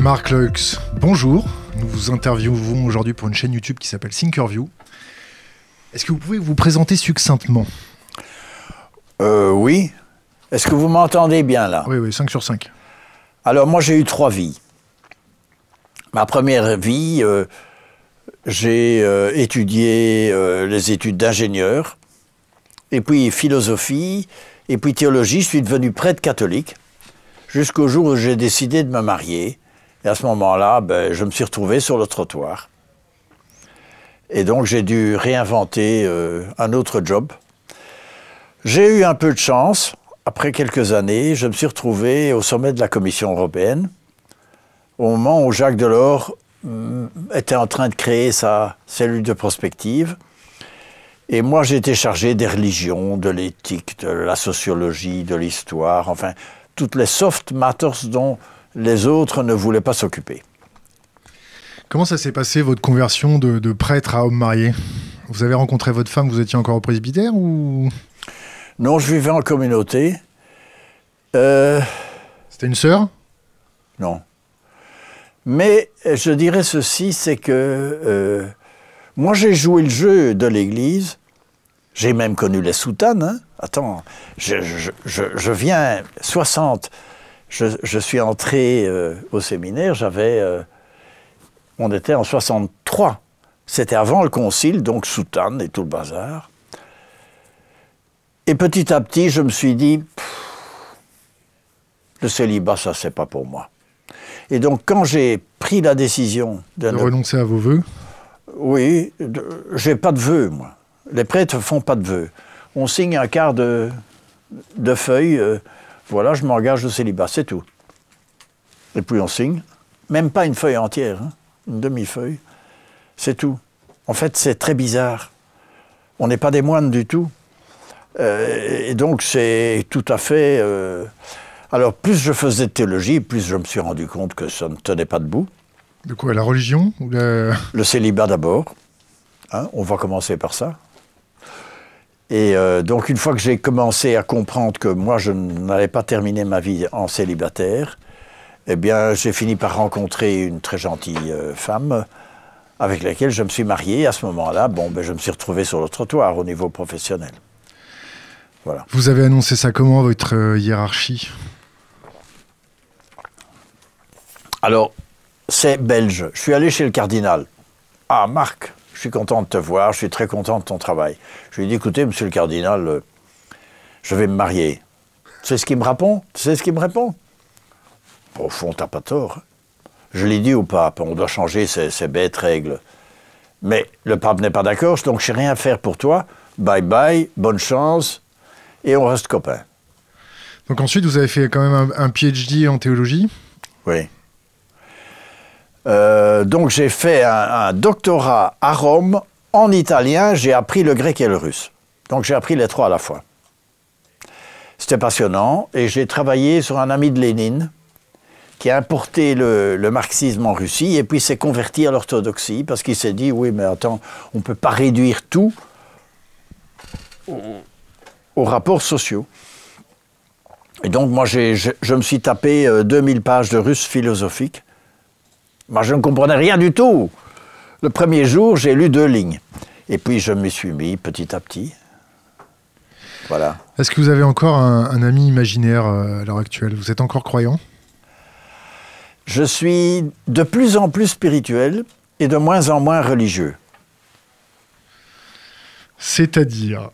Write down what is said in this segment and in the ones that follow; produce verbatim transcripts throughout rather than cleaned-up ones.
Marc Leux, bonjour. Nous vous interviewons aujourd'hui pour une chaîne YouTube qui s'appelle Thinkerview. Est-ce que vous pouvez vous présenter succinctement? euh, Oui. Est-ce que vous m'entendez bien là? Oui, oui, cinq sur cinq. Alors moi j'ai eu trois vies. Ma première vie, euh, j'ai euh, étudié euh, les études d'ingénieur, et puis philosophie, et puis théologie. Je suis devenu prêtre catholique, jusqu'au jour où j'ai décidé de me marier. Et à ce moment-là, ben, je me suis retrouvé sur le trottoir. Et donc j'ai dû réinventer euh, un autre job. J'ai eu un peu de chance. Après quelques années, je me suis retrouvé au sommet de la Commission européenne, au moment où Jacques Delors mm, était en train de créer sa cellule de prospective. Et moi, j'ai été chargé des religions, de l'éthique, de la sociologie, de l'histoire, enfin, toutes les soft matters dont les autres ne voulaient pas s'occuper. Comment ça s'est passé, votre conversion de, de prêtre à homme marié? Vous avez rencontré votre femme, vous étiez encore au presbytère ou... Non, je vivais en communauté. Euh... C'était une sœur? Non. Mais je dirais ceci, c'est que euh, moi j'ai joué le jeu de l'Église. J'ai même connu les soutanes. Hein. Attends, je, je, je, je viens soixante. Je, je suis entré euh, au séminaire, j'avais... Euh, on était en soixante-trois. C'était avant le concile, donc soutane et tout le bazar. Et petit à petit, je me suis dit, pff, le célibat, ça, c'est pas pour moi. Et donc, quand j'ai pris la décision de... De ne... renoncer à vos vœux? Oui, de... j'ai pas de vœux, moi. Les prêtres font pas de vœux. On signe un quart de, de feuille, euh, voilà, je m'engage au célibat, c'est tout. Et puis on signe, même pas une feuille entière, hein, une demi-feuille, c'est tout. En fait, c'est très bizarre. On n'est pas des moines du tout. Euh, et donc, c'est tout à fait... Euh... Alors, plus je faisais de théologie, plus je me suis rendu compte que ça ne tenait pas debout. De quoi, la religion ou la... Le célibat d'abord. Hein, on va commencer par ça. Et euh, donc, une fois que j'ai commencé à comprendre que moi, je n'allais pas terminer ma vie en célibataire, eh bien, j'ai fini par rencontrer une très gentille euh, femme avec laquelle je me suis marié. Et à ce moment-là, bon, ben, je me suis retrouvé sur le trottoir au niveau professionnel. Voilà. Vous avez annoncé ça comment, votre euh, hiérarchie? Alors, c'est belge. Je suis allé chez le cardinal. « Ah, Marc, je suis content de te voir, je suis très content de ton travail. » Je lui ai dit, écoutez, monsieur le cardinal, euh, je vais me marier. Tu sais ce qu'il me répond? Tu sais ce qu'il me répond? Au fond, t'as pas tort. Je l'ai dit au pape, on doit changer ces, ces bêtes règles. Mais le pape n'est pas d'accord, donc je sais rien faire pour toi. Bye bye, bonne chance, et on reste copains. Donc ensuite, vous avez fait quand même un, un P H D en théologie? Oui. Euh, donc j'ai fait un, un doctorat à Rome en italien, j'ai appris le grec et le russe. Donc j'ai appris les trois à la fois. C'était passionnant et j'ai travaillé sur un ami de Lénine qui a importé le, le marxisme en Russie et puis s'est converti à l'orthodoxie parce qu'il s'est dit, oui mais attends, on ne peut pas réduire tout aux, aux rapports sociaux. Et donc moi je, je me suis tapé euh, deux mille pages de russe philosophique. Moi, je ne comprenais rien du tout. Le premier jour, j'ai lu deux lignes. Et puis, je me suis mis petit à petit. Voilà. Est-ce que vous avez encore un, un ami imaginaire euh, à l'heure actuelle? Vous êtes encore croyant? Je suis de plus en plus spirituel et de moins en moins religieux. C'est-à-dire?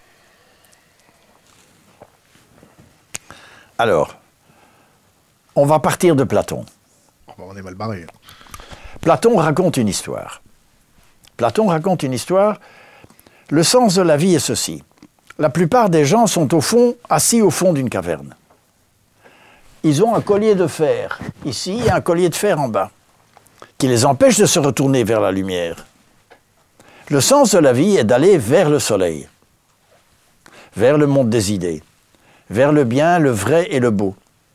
Alors, on va partir de Platon. On est mal barré. Platon raconte une histoire. Platon raconte une histoire. Le sens de la vie est ceci. La plupart des gens sont au fond, assis au fond d'une caverne. Ils ont un collier de fer ici et un collier de fer en bas, qui les empêche de se retourner vers la lumière. Le sens de la vie est d'aller vers le soleil, vers le monde des idées, vers le bien, le vrai et le beau.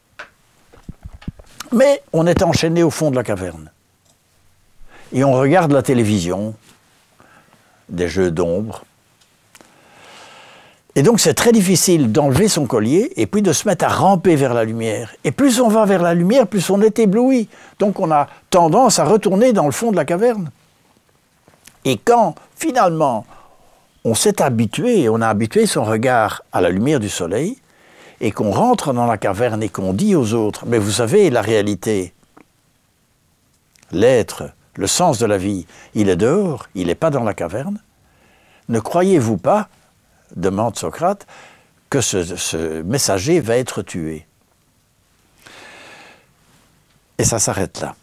Mais on est enchaîné au fond de la caverne. Et on regarde la télévision, des jeux d'ombre. Et donc c'est très difficile d'enlever son collier et puis de se mettre à ramper vers la lumière. Et plus on va vers la lumière, plus on est ébloui. Donc on a tendance à retourner dans le fond de la caverne. Et quand finalement on s'est habitué, on a habitué son regard à la lumière du soleil, et qu'on rentre dans la caverne et qu'on dit aux autres, mais vous savez, la réalité, l'être, le sens de la vie, il est dehors, il n'est pas dans la caverne. Ne croyez-vous pas, demande Socrate, que ce, ce messager va être tué? Et ça s'arrête là.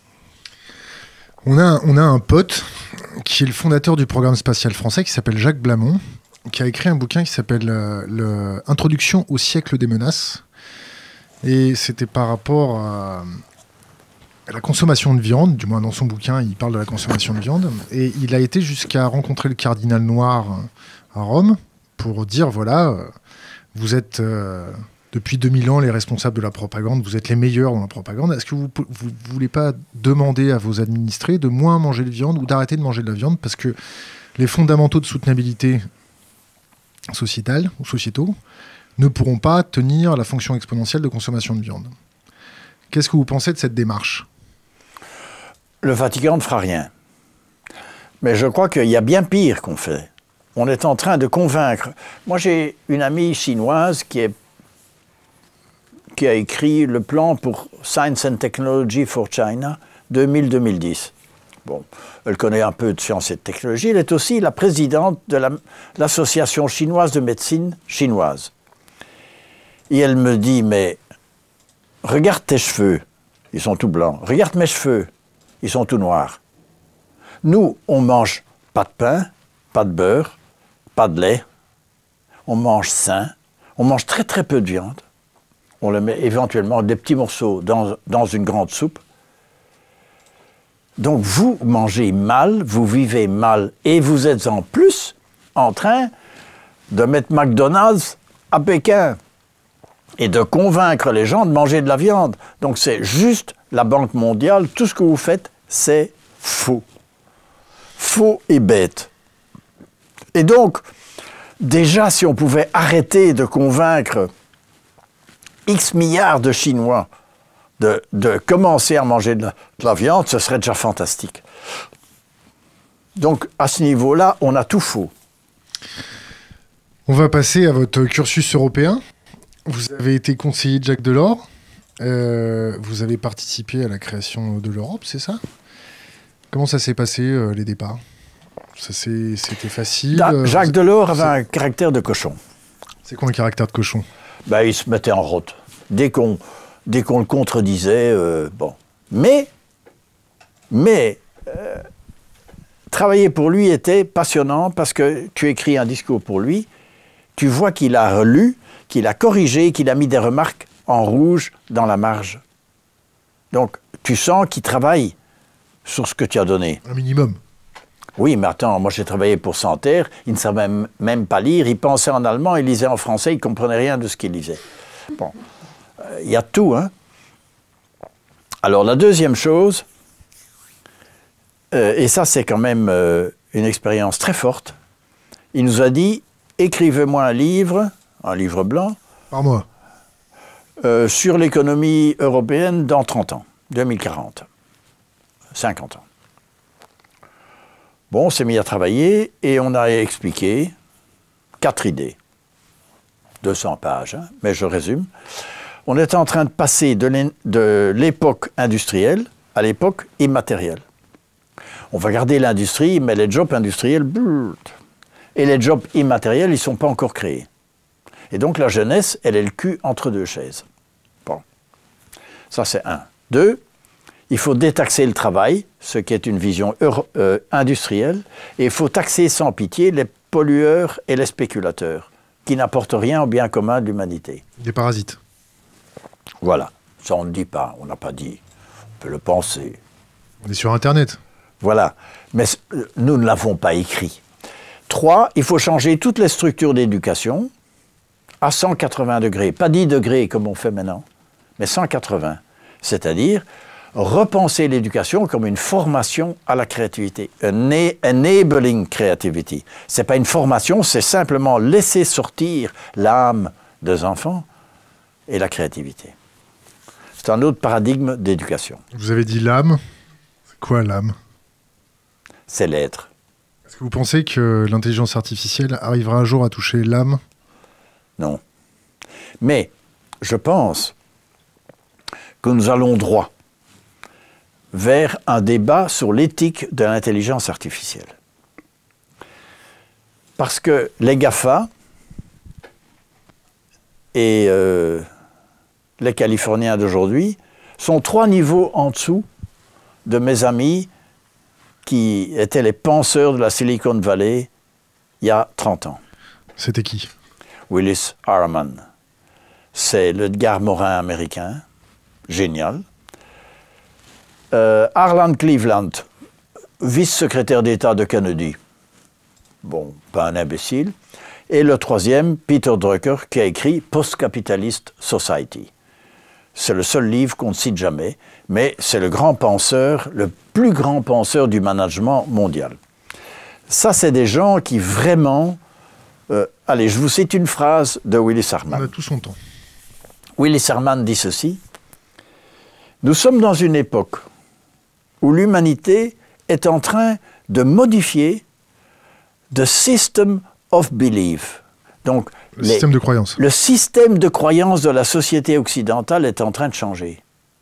On a, on a un pote qui est le fondateur du programme spatial français, qui s'appelle Jacques Blamont, qui a écrit un bouquin qui s'appelle euh, « Introduction au siècle des menaces ». Et c'était par rapport à, à la consommation de viande, du moins dans son bouquin, il parle de la consommation de viande. Et il a été jusqu'à rencontrer le cardinal Noir à Rome pour dire, voilà, euh, vous êtes euh, depuis deux mille ans les responsables de la propagande, vous êtes les meilleurs dans la propagande. Est-ce que vous ne voulez pas demander à vos administrés de moins manger de viande ou d'arrêter de manger de la viande, parce que les fondamentaux de soutenabilité sociétales ou sociétaux ne pourront pas tenir la fonction exponentielle de consommation de viande. Qu'est-ce que vous pensez de cette démarche? Le Vatican ne fera rien. Mais je crois qu'il y a bien pire qu'on fait. On est en train de convaincre. Moi, j'ai une amie chinoise qui, est, qui a écrit le plan pour Science and Technology for China deux mille à deux mille dix. Bon, elle connaît un peu de sciences et de technologie. Elle est aussi la présidente de la, l'Association chinoise de médecine chinoise. Et elle me dit, mais regarde tes cheveux, ils sont tout blancs. Regarde mes cheveux, ils sont tout noirs. Nous, on mange pas de pain, pas de beurre, pas de lait. On mange sain. On mange très très peu de viande. On le met éventuellement des petits morceaux dans, dans une grande soupe. Donc vous mangez mal, vous vivez mal et vous êtes en plus en train de mettre McDonald's à Pékin et de convaincre les gens de manger de la viande. Donc c'est juste la Banque mondiale, tout ce que vous faites, c'est faux. Faux et bête. Et donc, déjà si on pouvait arrêter de convaincre X milliards de Chinois De, de commencer à manger de la, de la viande, ce serait déjà fantastique. Donc, à ce niveau-là, on a tout faux. On va passer à votre cursus européen. Vous avez été conseiller de Jacques Delors. Euh, vous avez participé à la création de l'Europe, c'est ça? Comment ça s'est passé, euh, les départs? Ça s'est, C'était facile? Da, Jacques vous... Delors avait un caractère de cochon. C'est quoi un caractère de cochon? Ben, il se mettait en route. Dès qu'on... Dès qu'on le contredisait, euh, bon. Mais, mais euh, travailler pour lui était passionnant parce que tu écris un discours pour lui, tu vois qu'il a relu, qu'il a corrigé, qu'il a mis des remarques en rouge dans la marge. Donc, tu sens qu'il travaille sur ce que tu as donné. Un minimum. Oui, mais attends, moi j'ai travaillé pour Santerre, il ne savait même, même pas lire, il pensait en allemand, il lisait en français, il ne comprenait rien de ce qu'il lisait. Bon. Il y a tout, hein. Alors, la deuxième chose, euh, et ça, c'est quand même euh, une expérience très forte, il nous a dit, écrivez-moi un livre, un livre blanc, par mois, euh, sur l'économie européenne dans trente ans, deux mille quarante, cinquante ans. Bon, on s'est mis à travailler et on a expliqué quatre idées. deux cents pages, hein, mais je résume. On est en train de passer de l'époque industrielle à l'époque immatérielle. On va garder l'industrie, mais les jobs industriels, brrr, et les jobs immatériels, ils ne sont pas encore créés. Et donc la jeunesse, elle est le cul entre deux chaises. Bon, ça c'est un. Deux, il faut détaxer le travail, ce qui est une vision euh, industrielle, et il faut taxer sans pitié les pollueurs et les spéculateurs, qui n'apportent rien au bien commun de l'humanité. Des parasites. Voilà, ça on ne dit pas, on n'a pas dit, on peut le penser. On est sur Internet. Voilà, mais nous ne l'avons pas écrit. Trois, il faut changer toutes les structures d'éducation à cent quatre-vingts degrés, pas dix degrés comme on fait maintenant, mais cent quatre-vingts. C'est-à-dire repenser l'éducation comme une formation à la créativité, un enabling creativity. Ce n'est pas une formation, c'est simplement laisser sortir l'âme des enfants et la créativité. C'est un autre paradigme d'éducation. Vous avez dit l'âme. C'est quoi l'âme? C'est l'être. Est-ce que vous pensez que l'intelligence artificielle arrivera un jour à toucher l'âme? Non. Mais je pense que nous allons droit vers un débat sur l'éthique de l'intelligence artificielle. Parce que les GAFA et euh, les Californiens d'aujourd'hui sont trois niveaux en dessous de mes amis qui étaient les penseurs de la Silicon Valley il y a trente ans. C'était qui? Willis Harman. C'est le Edgar Morin américain, génial. Euh, Harlan Cleveland, vice-secrétaire d'État de Kennedy. Bon, pas un imbécile. Et le troisième, Peter Drucker, qui a écrit Post-Capitalist Society. C'est le seul livre qu'on ne cite jamais, mais c'est le grand penseur, le plus grand penseur du management mondial. Ça, c'est des gens qui vraiment... Euh, allez, je vous cite une phrase de Willis Harman. On a tout son temps. Willis Harman dit ceci. « Nous sommes dans une époque où l'humanité est en train de modifier the system of belief. » Donc, le les, système de croyance. Le système de croyance de la société occidentale est en train de changer.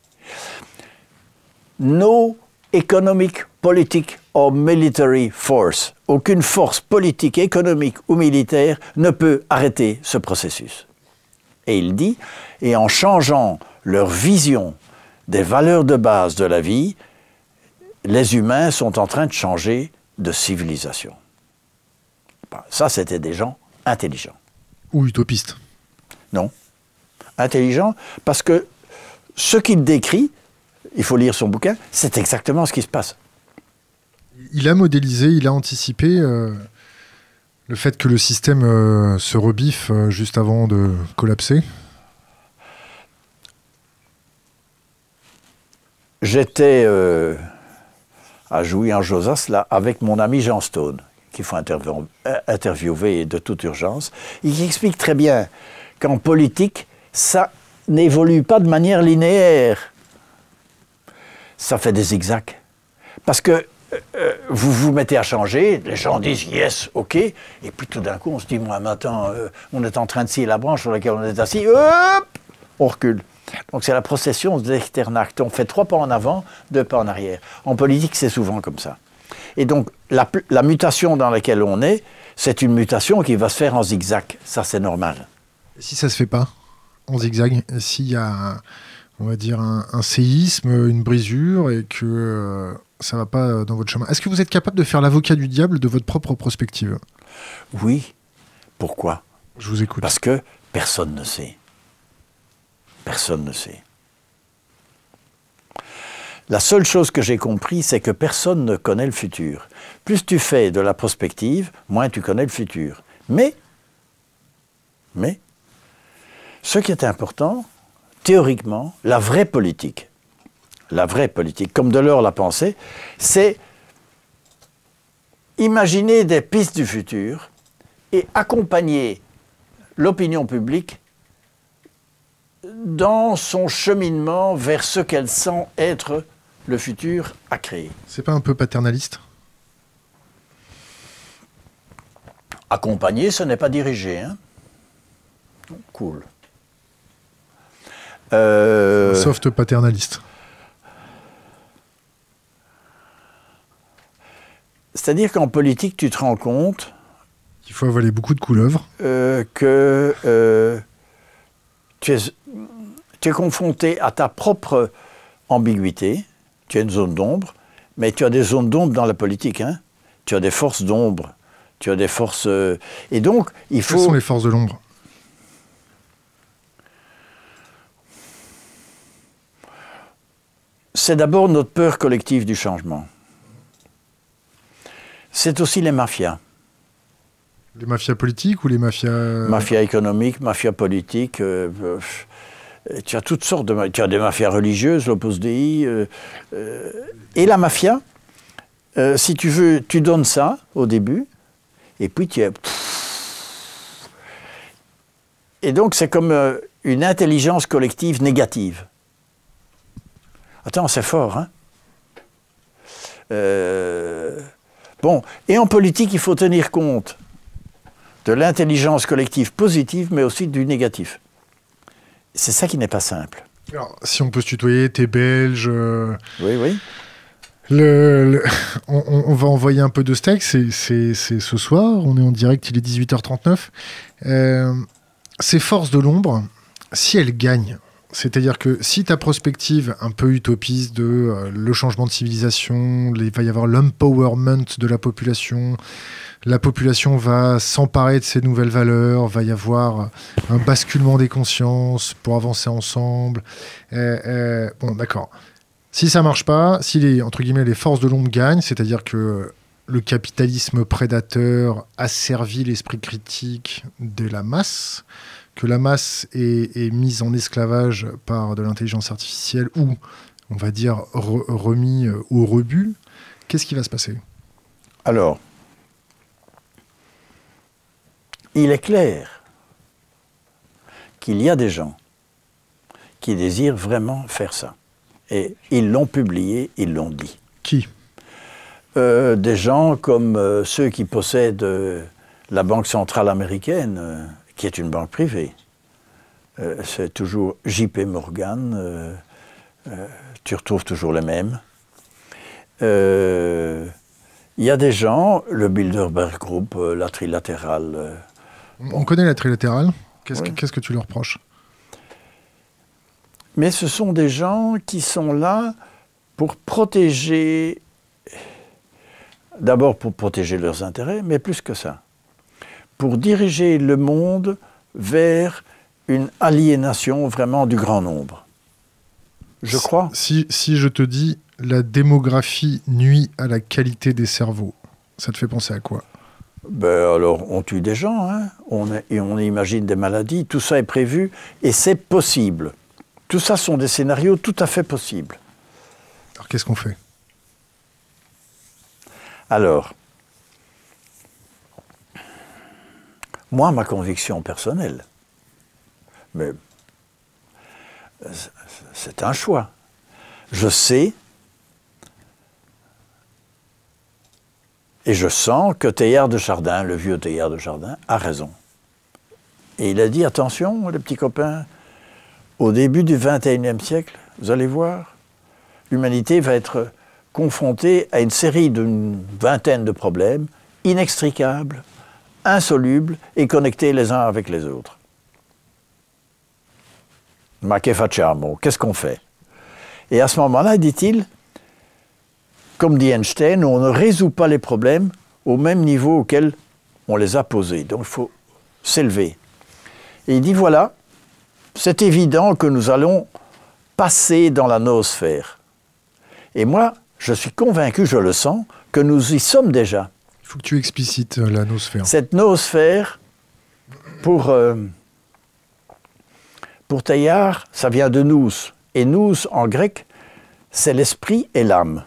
No economic, politic or military force, aucune force politique, économique ou militaire ne peut arrêter ce processus. Et il dit, et en changeant leur vision des valeurs de base de la vie, les humains sont en train de changer de civilisation. Ça, c'était des gens intelligents. Ou utopistes. Non. Intelligents, parce que ce qu'il décrit, il faut lire son bouquin, c'est exactement ce qui se passe. Il a modélisé, il a anticipé euh, le fait que le système euh, se rebiffe euh, juste avant de collapser. J'étais euh, à Jouy en Josas, là, avec mon ami Jean Stone, qu'il faut interview interviewer de toute urgence, et qui explique très bien qu'en politique, ça n'évolue pas de manière linéaire. Ça fait des zigzags. Parce que euh, vous vous mettez à changer, les gens disent « yes, ok », et puis tout d'un coup, on se dit « moi, maintenant, euh, on est en train de scier la branche sur laquelle on est assis, hop !» on recule. Donc c'est la procession des externactes. On fait trois pas en avant, deux pas en arrière. En politique, c'est souvent comme ça. Et donc, la, la mutation dans laquelle on est, c'est une mutation qui va se faire en zigzag. Ça, c'est normal. Et si ça ne se fait pas en zigzag, s'il y a, on va dire, un, un séisme, une brisure, et que euh, ça ne va pas dans votre chemin, est-ce que vous êtes capable de faire l'avocat du diable de votre propre prospective? Oui. Pourquoi? Je vous écoute. Parce que personne ne sait. Personne ne sait. La seule chose que j'ai compris, c'est que personne ne connaît le futur. Plus tu fais de la prospective, moins tu connais le futur. Mais, mais, ce qui est important, théoriquement, la vraie politique, la vraie politique, comme Delors l'a pensé, c'est imaginer des pistes du futur et accompagner l'opinion publique dans son cheminement vers ce qu'elle sent être le futur à créer. C'est pas un peu paternaliste? Accompagner, ce n'est pas diriger. Hein? Cool. Euh... Soft paternaliste. C'est-à-dire qu'en politique, tu te rends compte... qu'il faut avaler beaucoup de couleuvres. Euh, que euh, tu, es, tu es confronté à ta propre ambiguïté. Tu as une zone d'ombre, mais tu as des zones d'ombre dans la politique. Hein? Tu as des forces d'ombre, tu as des forces... Euh, et donc, il faut... Quelles sont les forces de l'ombre? C'est d'abord notre peur collective du changement. C'est aussi les mafias. Les mafias politiques ou les mafias... Mafias économiques, mafias politiques. Euh, tu as toutes sortes de... Tu as des mafias religieuses, l'Opus Dei, euh, euh, et la mafia, euh, si tu veux, tu donnes ça au début, et puis tu es... Et donc c'est comme euh, une intelligence collective négative. Attends, c'est fort, hein? Euh, bon, et en politique, il faut tenir compte de l'intelligence collective positive, mais aussi du négatif. C'est ça qui n'est pas simple. Alors, si on peut se tutoyer, t'es belge. Euh, oui, oui. Le, le, on, on va envoyer un peu de steak, c'est ce soir, on est en direct, il est dix-huit heures trente-neuf. Euh, ces forces de l'ombre, si elles gagnent, c'est-à-dire que si ta prospective un peu utopiste de euh, le changement de civilisation, il va y avoir l'empowerment de la population, la population va s'emparer de ces nouvelles valeurs, va y avoir un basculement des consciences pour avancer ensemble. Euh, euh, bon, d'accord. Si ça marche pas, si les, entre guillemets, les forces de l'ombre gagnent, c'est-à-dire que le capitalisme prédateur asservit l'esprit critique de la masse, que la masse est, est mise en esclavage par de l'intelligence artificielle ou, on va dire, re, remis au rebut, qu'est-ce qui va se passer? Alors, il est clair qu'il y a des gens qui désirent vraiment faire ça. Et ils l'ont publié, ils l'ont dit. Qui? euh, Des gens comme euh, ceux qui possèdent euh, la Banque centrale américaine, euh, qui est une banque privée. Euh, c'est toujours J P Morgan, euh, euh, tu retrouves toujours les mêmes. Euh, Il y a des gens, le Bilderberg Group, euh, la trilatérale. Euh, On bon. connaît la trilatérale. Qu'est-ce oui. que, qu'est-ce que tu leur reproches? Mais ce sont des gens qui sont là pour protéger, d'abord pour protéger leurs intérêts, mais plus que ça, pour diriger le monde vers une aliénation vraiment du grand nombre. Je crois. Si, si je te dis la démographie nuit à la qualité des cerveaux, ça te fait penser à quoi? Ben alors, on tue des gens, hein, on, et on imagine des maladies, tout ça est prévu et c'est possible. Tout ça sont des scénarios tout à fait possibles. Alors qu'est-ce qu'on fait? Alors, moi, ma conviction personnelle, mais c'est un choix. Je sais et je sens que Teilhard de Chardin, le vieux Teilhard de Chardin, a raison. Et il a dit, attention, les petits copains, au début du vingt et unième siècle, vous allez voir, l'humanité va être confrontée à une série d'une vingtaine de problèmes inextricables, insolubles et connectés les uns avec les autres. Ma che facciamo? Qu'est-ce qu'on fait? Et à ce moment-là, dit-il, comme dit Einstein, on ne résout pas les problèmes au même niveau auquel on les a posés. Donc il faut s'élever. Et il dit, voilà, c'est évident que nous allons passer dans la noosphère. Et moi, je suis convaincu, je le sens, que nous y sommes déjà. Il faut que tu explicites la noosphère. Cette noosphère, pour, euh, pour Teilhard, ça vient de nous. Et nous, en grec, c'est l'esprit et l'âme.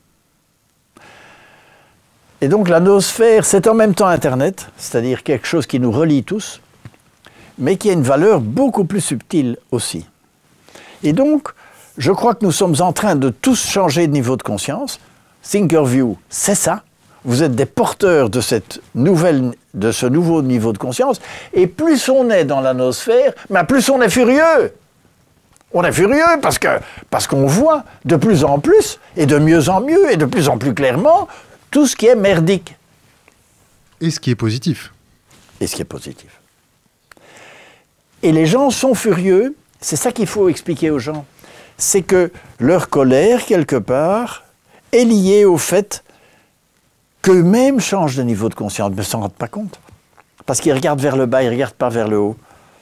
Et donc la noosphère, c'est en même temps Internet, c'est-à-dire quelque chose qui nous relie tous, mais qui a une valeur beaucoup plus subtile aussi. Et donc, je crois que nous sommes en train de tous changer de niveau de conscience. Thinkerview, c'est ça. Vous êtes des porteurs de, cette nouvelle, de ce nouveau niveau de conscience. Et plus on est dans la noosphère, ben plus on est furieux. On est furieux parce que, parce qu'on voit de plus en plus, et de mieux en mieux, et de plus en plus clairement, tout ce qui est merdique. Et ce qui est positif. Et ce qui est positif. Et les gens sont furieux, c'est ça qu'il faut expliquer aux gens. C'est que leur colère, quelque part, est liée au fait qu'eux-mêmes changent de niveau de conscience, mais ne s'en rendent pas compte. Parce qu'ils regardent vers le bas, ils ne regardent pas vers le haut.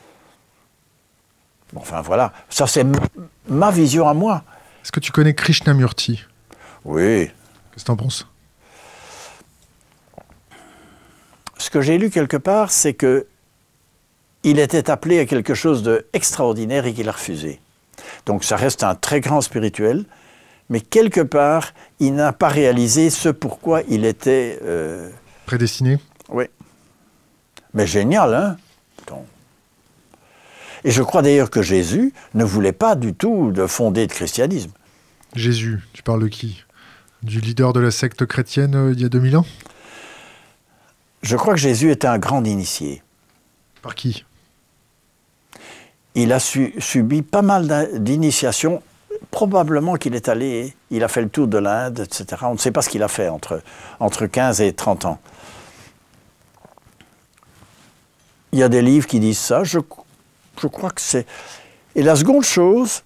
Enfin voilà, ça c'est ma vision à moi. Est-ce que tu connais Krishnamurti? Oui. Qu'est-ce que tu en penses? Ce que j'ai lu quelque part, c'est que il était appelé à quelque chose d'extraordinaire et qu'il a refusé. Donc ça reste un très grand spirituel, mais quelque part, il n'a pas réalisé ce pourquoi il était... Euh... Prédestiné? Oui. Mais génial, hein? Donc. Et je crois d'ailleurs que Jésus ne voulait pas du tout de fonder de christianisme. Jésus, tu parles de qui? Du leader de la secte chrétienne euh, il y a deux mille ans? Je crois que Jésus était un grand initié. Par qui? Il a su, subi pas mal d'initiations. Probablement qu'il est allé, il a fait le tour de l'Inde, et cetera. On ne sait pas ce qu'il a fait entre, entre quinze et trente ans. Il y a des livres qui disent ça. Je, je crois que c'est... Et la seconde chose,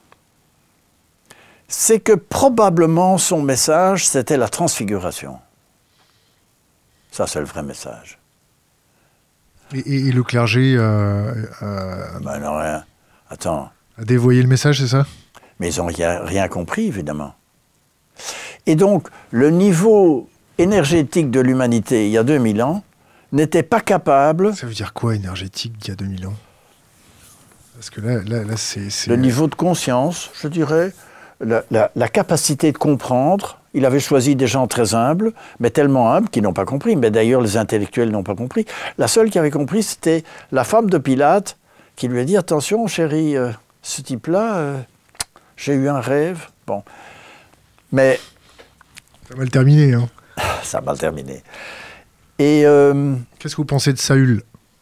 c'est que probablement son message, c'était la transfiguration. Ça, c'est le vrai message. Et, et, et le clergé euh, euh, ben non, rien. Attends. A dévoyé le message, c'est ça? Mais ils n'ont rien, rien compris, évidemment. Et donc, le niveau énergétique de l'humanité, il y a deux mille ans, n'était pas capable... Ça veut dire quoi, énergétique, il y a deux mille ans? Parce que là, là, là c'est... Le niveau de conscience, je dirais, la, la, la capacité de comprendre. Il avait choisi des gens très humbles, mais tellement humbles qu'ils n'ont pas compris. Mais d'ailleurs, les intellectuels n'ont pas compris. La seule qui avait compris, c'était la femme de Pilate, qui lui a dit « Attention, chérie, euh, ce type-là, euh, j'ai eu un rêve. » Bon. Mais... Ça a mal terminé, hein. Ça a mal terminé. Et... Euh, Qu'est-ce que vous pensez de Saül?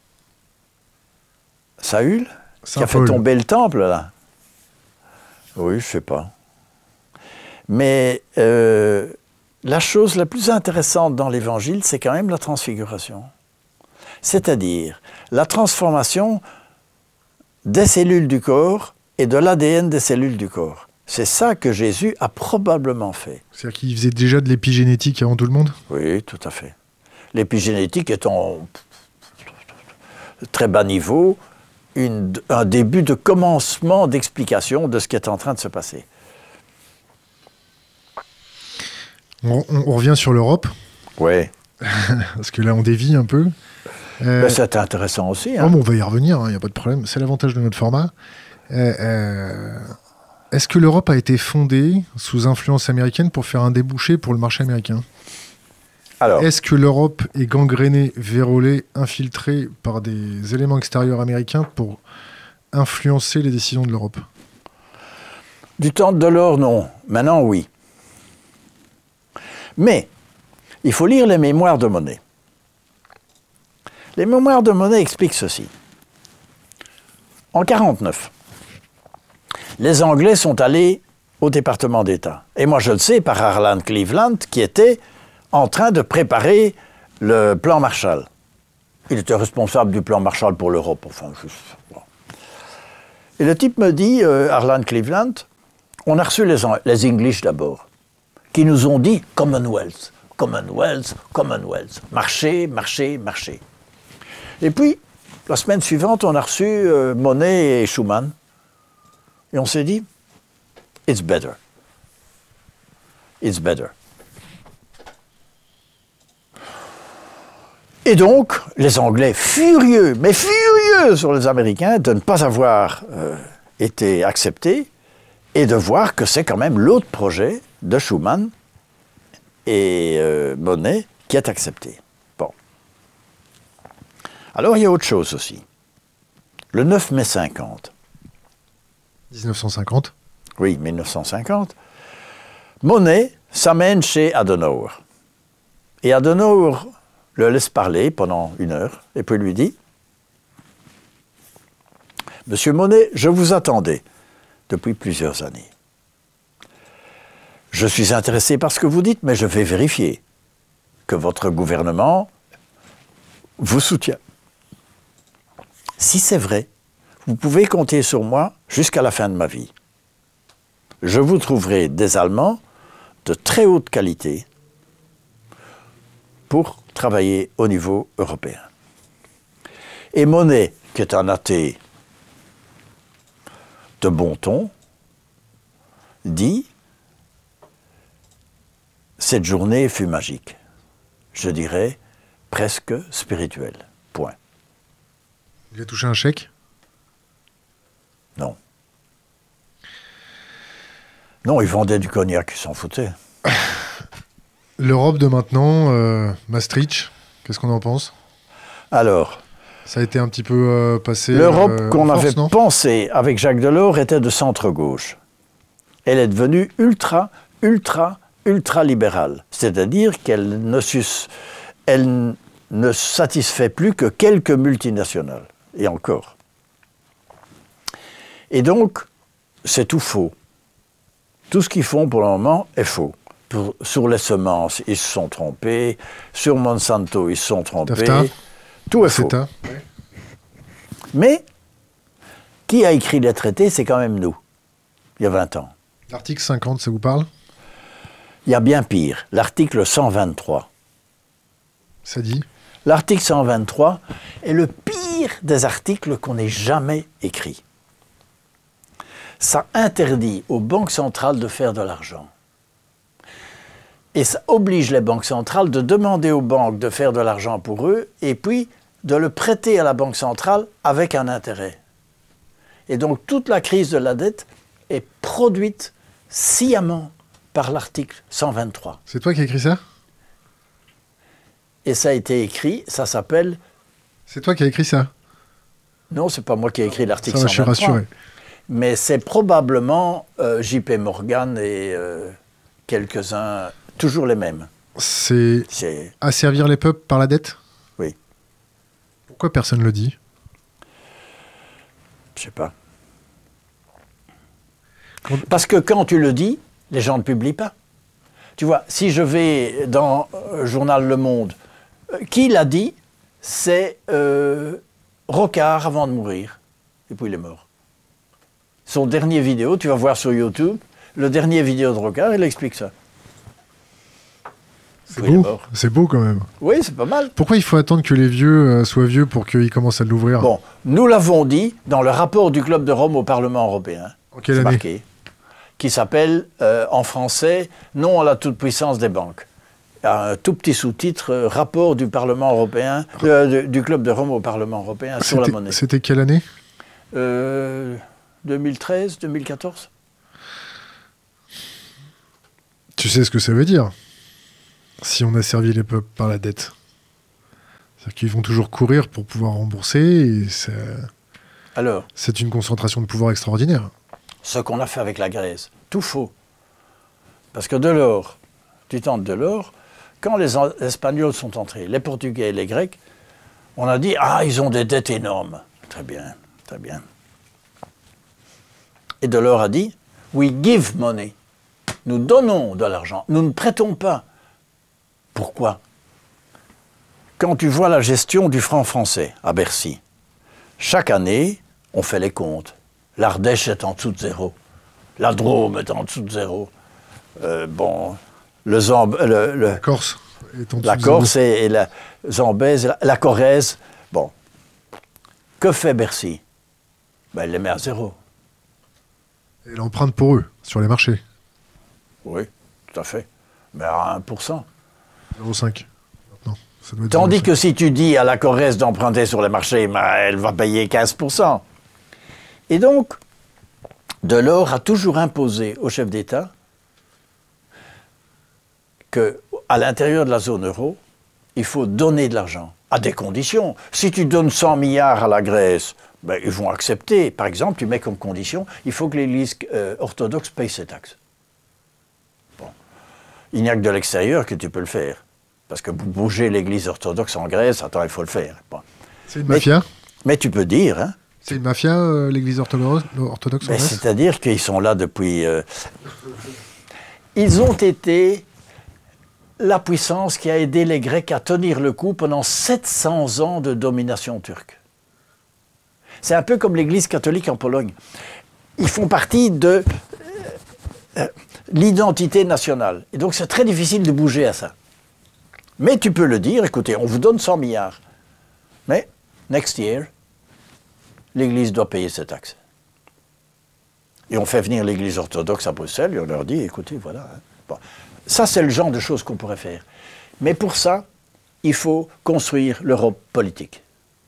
Saül? Qui a fait Paul. tomber le temple, là? Oui, je sais pas. Mais euh, la chose la plus intéressante dans l'Évangile, c'est quand même la transfiguration. C'est-à-dire la transformation des cellules du corps et de l'A D N des cellules du corps. C'est ça que Jésus a probablement fait. C'est-à-dire qu'il faisait déjà de l'épigénétique avant tout le monde? Oui, tout à fait. L'épigénétique est en très bas niveau, une, un début de commencement d'explication de ce qui est en train de se passer. On, on, on revient sur l'Europe. Oui. Parce que là, on dévie un peu. Euh, ben, c'est intéressant aussi. Hein. Oh, on va y revenir, il hein, n'y a pas de problème. C'est l'avantage de notre format. Euh, euh, Est-ce que l'Europe a été fondée sous influence américaine pour faire un débouché pour le marché américain? Est-ce que l'Europe est gangrénée, vérolée, infiltrée par des éléments extérieurs américains pour influencer les décisions de l'Europe? Du temps de Delors, non. Maintenant, oui. Mais, il faut lire les mémoires de Monnet. Les mémoires de Monnet expliquent ceci. En mille neuf cent quarante-neuf, les Anglais sont allés au département d'État. Et moi, je le sais par Harlan Cleveland, qui était en train de préparer le plan Marshall. Il était responsable du plan Marshall pour l'Europe. Enfin, juste, bon. Et le type me dit, euh, Harlan Cleveland, on a reçu les, les English d'abord, qui nous ont dit Commonwealth, Commonwealth, Commonwealth, marché, marché, marché. Et puis, la semaine suivante, on a reçu euh, Monnet et Schuman, et on s'est dit, it's better. It's better. Et donc, les Anglais furieux, mais furieux sur les Américains de ne pas avoir euh, été acceptés et de voir que c'est quand même l'autre projet de Schuman et euh, Monnet qui est accepté. Bon. Alors, il y a autre chose aussi. Le neuf mai cinquante. mille neuf cent cinquante. Oui, mille neuf cent cinquante. Monnet s'amène chez Adenauer. Et Adenauer le laisse parler pendant une heure, et puis lui dit « Monsieur Monnet, je vous attendais depuis plusieurs années. Je suis intéressé par ce que vous dites, mais je vais vérifier que votre gouvernement vous soutient. Si c'est vrai, vous pouvez compter sur moi jusqu'à la fin de ma vie. Je vous trouverai des Allemands de très haute qualité pour travailler au niveau européen. » Et Monnet, qui est un athée de bon ton, dit « Cette journée fut magique, je dirais presque spirituelle. » Point. Il a touché un chèque? Non. Non, il vendait du cognac, il s'en foutait. L'Europe de maintenant, euh, Maastricht, qu'est-ce qu'on en pense? Alors, ça a été un petit peu euh, passé. L'Europe euh, qu'on en force, avait non pensée avec Jacques Delors était de centre-gauche. Elle est devenue ultra, ultra, ultra libérale. C'est-à-dire qu'elle ne, sus... elle ne satisfait plus que quelques multinationales. Et encore. Et donc, c'est tout faux. Tout ce qu'ils font pour le moment est faux. Pour, sur les semences, ils se sont trompés. Sur Monsanto, ils se sont trompés. Tafta. Tout est faux. Ceta. Mais, qui a écrit les traités, c'est quand même nous, il y a vingt ans. L'article cinquante, ça vous parle? Il y a bien pire, l'article cent vingt-trois. Ça dit? L'article cent vingt-trois est le pire des articles qu'on ait jamais écrit. Ça interdit aux banques centrales de faire de l'argent. Et ça oblige les banques centrales de demander aux banques de faire de l'argent pour eux et puis de le prêter à la banque centrale avec un intérêt. Et donc toute la crise de la dette est produite sciemment par l'article cent vingt-trois. C'est toi qui as écrit ça? Et ça a été écrit, ça s'appelle... C'est toi qui as écrit ça? Non, c'est pas moi qui ai écrit l'article Ça va, cent je suis vingt-trois. rassuré. Mais c'est probablement euh, J P Morgan et euh, quelques-uns, toujours les mêmes. C'est C'est... asservir les peuples par la dette? Oui. Pourquoi personne ne le dit? Je sais pas. Quand- Parce que quand tu le dis, les gens ne publient pas. Tu vois, si je vais dans le journal Le Monde, euh, qui l'a dit? C'est euh, Rocard avant de mourir. Et puis il est mort. Son dernier vidéo, tu vas voir sur YouTube, le dernier vidéo de Rocard, il explique ça. C'est Puis il est beau. mort. C'est beau quand même. Oui, c'est pas mal. Pourquoi il faut attendre que les vieux euh, soient vieux pour qu'ils commencent à l'ouvrir? Bon, nous l'avons dit dans le rapport du Club de Rome au Parlement européen. En quelle C'est année? marqué. Qui s'appelle, euh, en français, « Non à la toute-puissance des banques ». Il y a un tout petit sous-titre, euh, « Rapport du Parlement européen, euh, du, du Club de Rome au Parlement européen sur la C'était- monnaie C'était quelle année? euh, ». deux mille treize, deux mille quatorze. Tu sais ce que ça veut dire? Si on a servi les peuples par la dette. C'est-à-dire qu'ils vont toujours courir pour pouvoir rembourser et c'est Alors, c'est une concentration de pouvoir extraordinaire. ce qu'on a fait avec la Grèce, tout faux. Parce que Delors, du temps de Delors, quand les En- Espagnols sont entrés, les Portugais et les Grecs, on a dit « Ah, ils ont des dettes énormes ». Très bien, très bien. Et Delors a dit « We give money ». Nous donnons de l'argent, nous ne prêtons pas. Pourquoi? Quand tu vois la gestion du franc français à Bercy, chaque année, on fait les comptes. L'Ardèche est en dessous de zéro. La Drôme est en dessous de zéro. Euh, bon, le Zamb... Le, le- La Corse est en dessous la de Corse zéro. et, et la Zambèze, la, la Corrèze. Bon. Que fait Bercy? Ben, il les met à zéro. Et l'empreinte pour eux, sur les marchés. Oui, tout à fait. Mais à un pour cent. zéro virgule cinq. Non, ça doit être Tandis zéro virgule cinq. que si tu dis à la Corrèze d'emprunter sur les marchés, ben, elle va payer quinze pour cent. Et donc, Delors a toujours imposé au chef d'État qu'à l'intérieur de la zone euro, il faut donner de l'argent, à des conditions. Si tu donnes cent milliards à la Grèce, ben, ils vont accepter. Par exemple, tu mets comme condition, il faut que l'Église euh, orthodoxe paye ses taxes. Bon. Il n'y a que de l'extérieur que tu peux le faire. Parce que pour bouger l'Église orthodoxe en Grèce, attends, il faut le faire. Bon. C'est une mafia? Mais tu peux dire, hein, C'est une mafia, euh, l'église orthodoxe, orthodoxe en ben, Grèce? c'est-à-dire qu'ils sont là depuis... euh, Ils ont été la puissance qui a aidé les Grecs à tenir le coup pendant sept cents ans de domination turque. C'est un peu comme l'Église catholique en Pologne. Ils font partie de euh, euh, l'identité nationale. Et donc c'est très difficile de bouger à ça. Mais tu peux le dire, écoutez, on vous donne cent milliards. Mais, next year, l'Église doit payer ses taxes. Et on fait venir l'Église orthodoxe à Bruxelles et on leur dit, écoutez, voilà. hein. Bon. Ça, c'est le genre de choses qu'on pourrait faire. Mais pour ça, il faut construire l'Europe politique.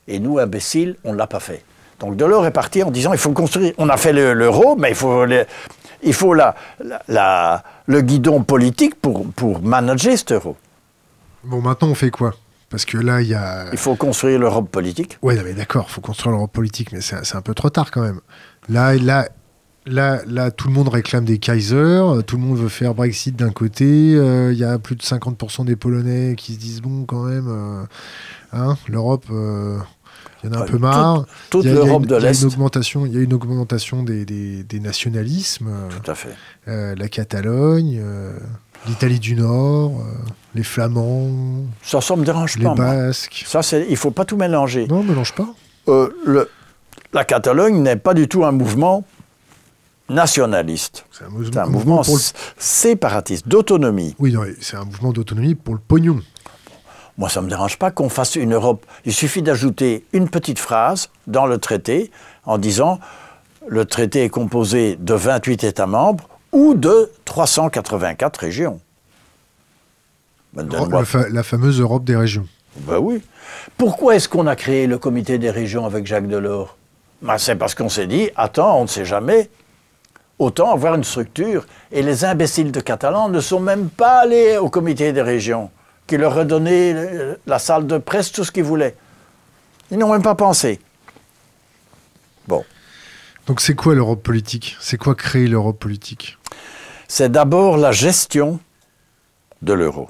Et nous, imbéciles, on ne l'a pas fait. Donc Delors est parti en disant, il faut construire, on a fait l'euro, mais il faut, les, il faut la, la, la, le guidon politique pour, pour manager cet euro. Bon, maintenant, on fait quoi? Parce que là, il y a... Il faut construire l'Europe politique. Oui, mais d'accord, il faut construire l'Europe politique, mais c'est un peu trop tard quand même. Là, là, là, là, tout le monde réclame des Kaisers, tout le monde veut faire Brexit d'un côté, il euh, y a plus de cinquante pour cent des Polonais qui se disent, bon, quand même, euh, hein, l'Europe... Euh, il y en a un ouais, peu marre. Toute, toute l'Europe de l'Est. Il y a une augmentation des, des, des nationalismes. Tout à fait. Euh, la Catalogne, euh, l'Italie du Nord, euh, les Flamands. Ça, ça me dérange les pas. Les Basques. Moi. Ça, il ne faut pas tout mélanger. Non, on ne mélange pas. Euh, le, la Catalogne n'est pas du tout un mouvement nationaliste. C'est un, un, un mouvement, mouvement le... séparatiste, d'autonomie. Oui, c'est un mouvement d'autonomie pour le pognon. Moi, ça ne me dérange pas qu'on fasse une Europe. Il suffit d'ajouter une petite phrase dans le traité en disant le traité est composé de vingt-huit États membres ou de trois cent quatre-vingt-quatre régions. Ben, fa la fameuse Europe des régions. Ben oui. Pourquoi est-ce qu'on a créé le comité des régions avec Jacques Delors? Ben, c'est parce qu'on s'est dit, attends, on ne sait jamais. Autant avoir une structure. Et les imbéciles de Catalans ne sont même pas allés au comité des régions, qui leur a donné la salle de presse, tout ce qu'ils voulaient. Ils n'ont même pas pensé. Bon. Donc c'est quoi l'Europe politique? C'est quoi créer l'Europe politique? C'est d'abord la gestion de l'euro.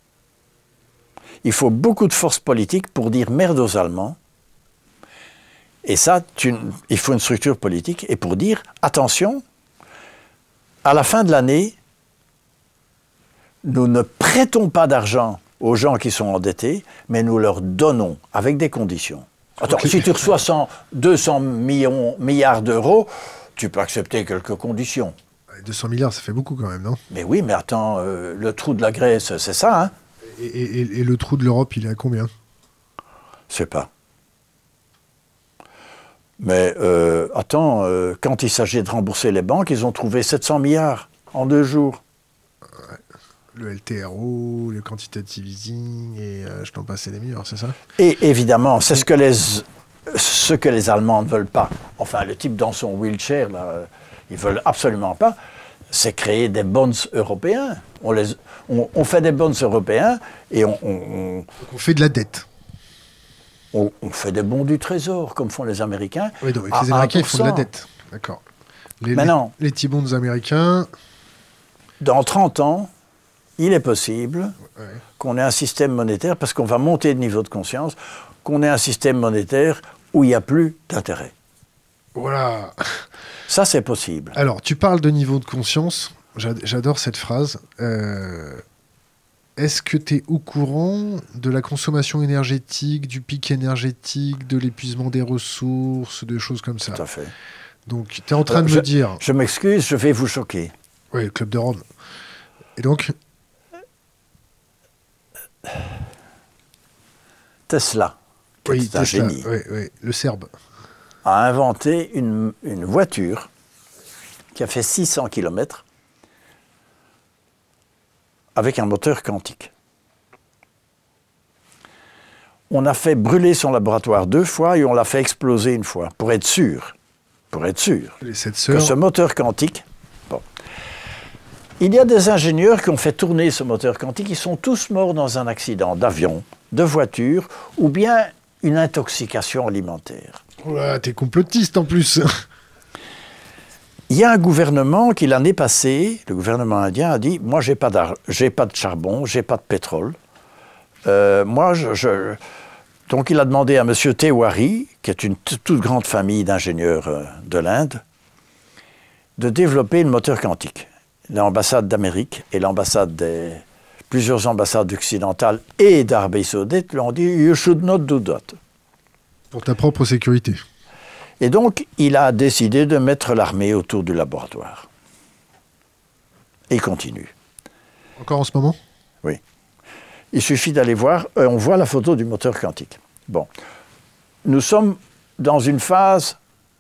Il faut beaucoup de force politique pour dire merde aux Allemands. Et ça, tu, il faut une structure politique. Et pour dire, attention, à la fin de l'année, nous ne prêtons pas d'argent aux gens qui sont endettés, mais nous leur donnons avec des conditions. Attends, okay. Si tu reçois cent, deux cents millions, milliards d'euros, tu peux accepter quelques conditions. deux cents milliards, ça fait beaucoup quand même, non? Mais oui, mais attends, euh, le trou de la Grèce, c'est ça, hein? Et, et, et le trou de l'Europe, il est à combien? Je sais pas. Mais euh, attends, euh, quand il s'agit de rembourser les banques, ils ont trouvé sept cents milliards en deux jours. Ouais. Le L T R O, le quantitative easing, et euh, je t'en passais les meilleurs, c'est ça? Et évidemment, c'est ce que les ce que les Allemands ne veulent pas. Enfin, le type dans son wheelchair, là, ils veulent absolument pas. C'est créer des bonds européens. On, les, on, on fait des bonds européens et on... On, on, on fait de la dette. On, on fait des bons du trésor, comme font les Américains. Oui, donc les Américains, ils font de la dette. D'accord. Les, Maintenant, les, les petits bonds américains... Dans trente ans, il est possible ouais. qu'on ait un système monétaire, parce qu'on va monter de niveau de conscience, qu'on ait un système monétaire où il n'y a plus d'intérêt. Voilà. Ça, c'est possible. Alors, tu parles de niveau de conscience. J'adore cette phrase. Euh, Est-ce que tu es au courant de la consommation énergétique, du pic énergétique, de l'épuisement des ressources, de choses comme ça? Tout à fait. Donc, tu es en train Alors, de je, me dire... Je m'excuse, je vais vous choquer. Oui, le Club de Rome. Et donc Tesla, qui oui, est un Tesla, génie, oui, oui, le Serbe, a inventé une, une voiture qui a fait six cents kilomètres avec un moteur quantique. On a fait brûler son laboratoire deux fois et on l'a fait exploser une fois, pour être sûr, pour être sûr Les sept sœurs... que ce moteur quantique... Bon. Il y a des ingénieurs qui ont fait tourner ce moteur quantique, ils sont tous morts dans un accident d'avion, de voiture, ou bien une intoxication alimentaire. Oh là, t'es complotiste en plus. Il y a un gouvernement qui, l'année passée, le gouvernement indien a dit « Moi, j'ai pas d'ar- j'ai pas de charbon, j'ai pas de pétrole. Euh, moi, je, je... » Donc, il a demandé à M. Tewari, qui est une toute grande famille d'ingénieurs euh, de l'Inde, de développer le moteur quantique. L'ambassade d'Amérique et l'ambassade des... Plusieurs ambassades occidentales et d'Arabie Saoudite lui ont dit « You should not do that ». Pour ta propre sécurité. Et donc, il a décidé de mettre l'armée autour du laboratoire. Et il continue. Encore en ce moment? Oui. Il suffit d'aller voir, euh, on voit la photo du moteur quantique. Bon. Nous sommes dans une phase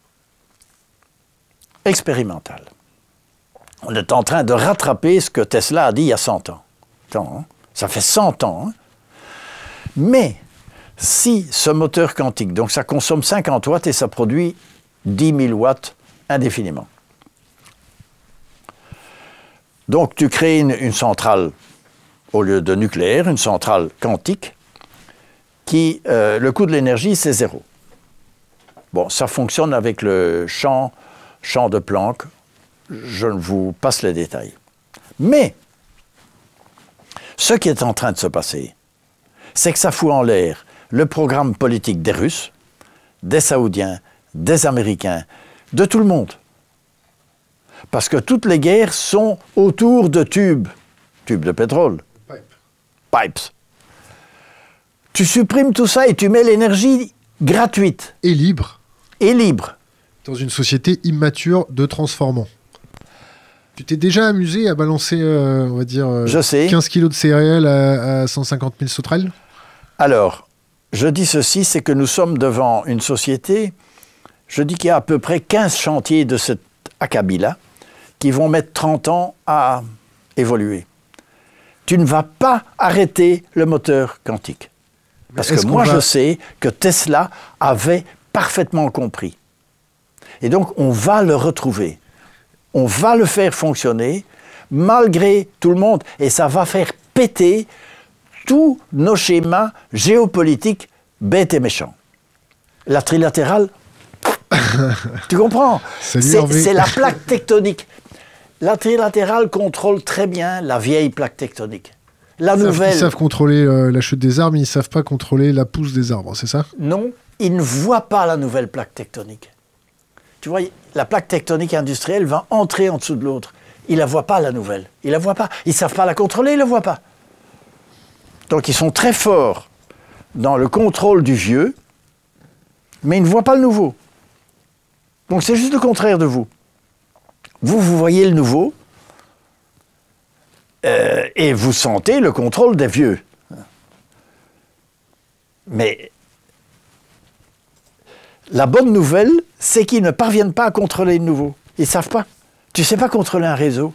expérimentale. On est en train de rattraper ce que Tesla a dit il y a cent ans. Attends, hein? Ça fait cent ans. Hein? Mais Si ce moteur quantique, donc ça consomme cinquante watts et ça produit dix mille watts indéfiniment. Donc tu crées une, une centrale, au lieu de nucléaire, une centrale quantique, qui, euh, le coût de l'énergie, c'est zéro. Bon, ça fonctionne avec le champ, champ de Planck, je vous passe les détails. Mais, ce qui est en train de se passer, c'est que ça fout en l'air le programme politique des Russes, des Saoudiens, des Américains, de tout le monde. Parce que toutes les guerres sont autour de tubes, tubes de pétrole, Pipe. pipes. Tu supprimes tout ça et tu mets l'énergie gratuite Et libre, et libre. dans une société immature de transformants. Tu t'es déjà amusé à balancer, euh, on va dire, euh, Je sais. quinze kilos de céréales à, à cent cinquante mille sauterelles? Alors, je dis ceci, c'est que nous sommes devant une société, je dis qu'il y a à peu près quinze chantiers de cet acabit-là qui vont mettre trente ans à évoluer. Tu ne vas pas arrêter le moteur quantique. Parce que moi, va... je sais que Tesla avait parfaitement compris. Et donc, on va le retrouver. On va le faire fonctionner, malgré tout le monde. Et ça va faire péter tous nos schémas géopolitiques bêtes et méchants. La trilatérale, tu comprends? C'est la plaque tectonique. La trilatérale contrôle très bien la vieille plaque tectonique. La ils nouvelle... Savent, ils savent contrôler euh, la chute des arbres, mais ils ne savent pas contrôler la pousse des arbres, c'est ça? Non, ils ne voient pas la nouvelle plaque tectonique. Tu vois, la plaque tectonique industrielle va entrer en dessous de l'autre. Ils ne la voient pas, la nouvelle. Ils ne la voient pas. Ils ne savent pas la contrôler, ils ne la voient pas. Donc, ils sont très forts dans le contrôle du vieux, mais ils ne voient pas le nouveau. Donc, c'est juste le contraire de vous. Vous, vous voyez le nouveau euh, et vous sentez le contrôle des vieux. Mais la bonne nouvelle, c'est qu'ils ne parviennent pas à contrôler le nouveau. Ils ne savent pas. Tu ne sais pas contrôler un réseau.